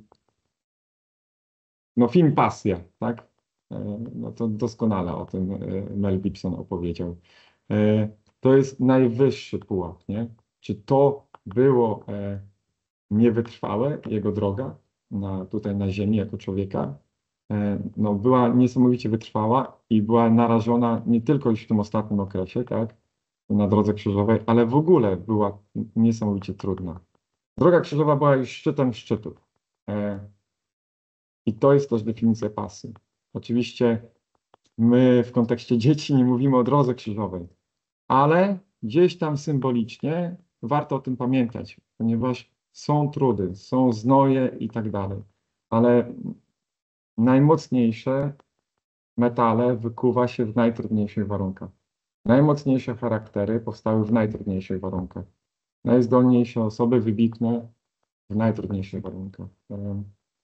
no film Pasja, tak? E, no to doskonale o tym e, Mel Gibson opowiedział. E, to jest najwyższy pułap, nie? Czy to było e, niewytrwałe, jego droga na, tutaj na ziemi jako człowieka? E, no, była niesamowicie wytrwała i była narażona nie tylko już w tym ostatnim okresie, tak? Na drodze krzyżowej, ale w ogóle była niesamowicie trudna. Droga krzyżowa była już szczytem szczytów. E, I to jest też definicja pasji. Oczywiście my w kontekście dzieci nie mówimy o drodze krzyżowej, ale gdzieś tam symbolicznie warto o tym pamiętać, ponieważ są trudy, są znoje i tak dalej. Ale najmocniejsze metale wykuwa się w najtrudniejszych warunkach. Najmocniejsze charaktery powstały w najtrudniejszych warunkach. Najzdolniejsze osoby wybitne w najtrudniejszych warunkach. Em,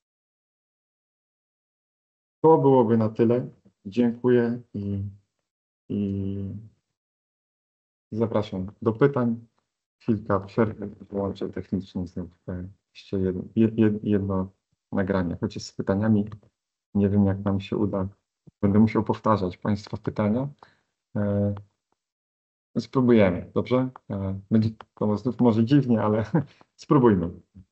To byłoby na tyle. Dziękuję i, i zapraszam do pytań. Chwilka przerwy, wyłączę technicznie znów e, jeszcze jedno, jed- jedno nagranie, chociaż z pytaniami nie wiem, jak nam się uda. Będę musiał powtarzać Państwa pytania. E, Spróbujemy, dobrze? E, Będzie to znów może dziwnie, ale spróbujmy.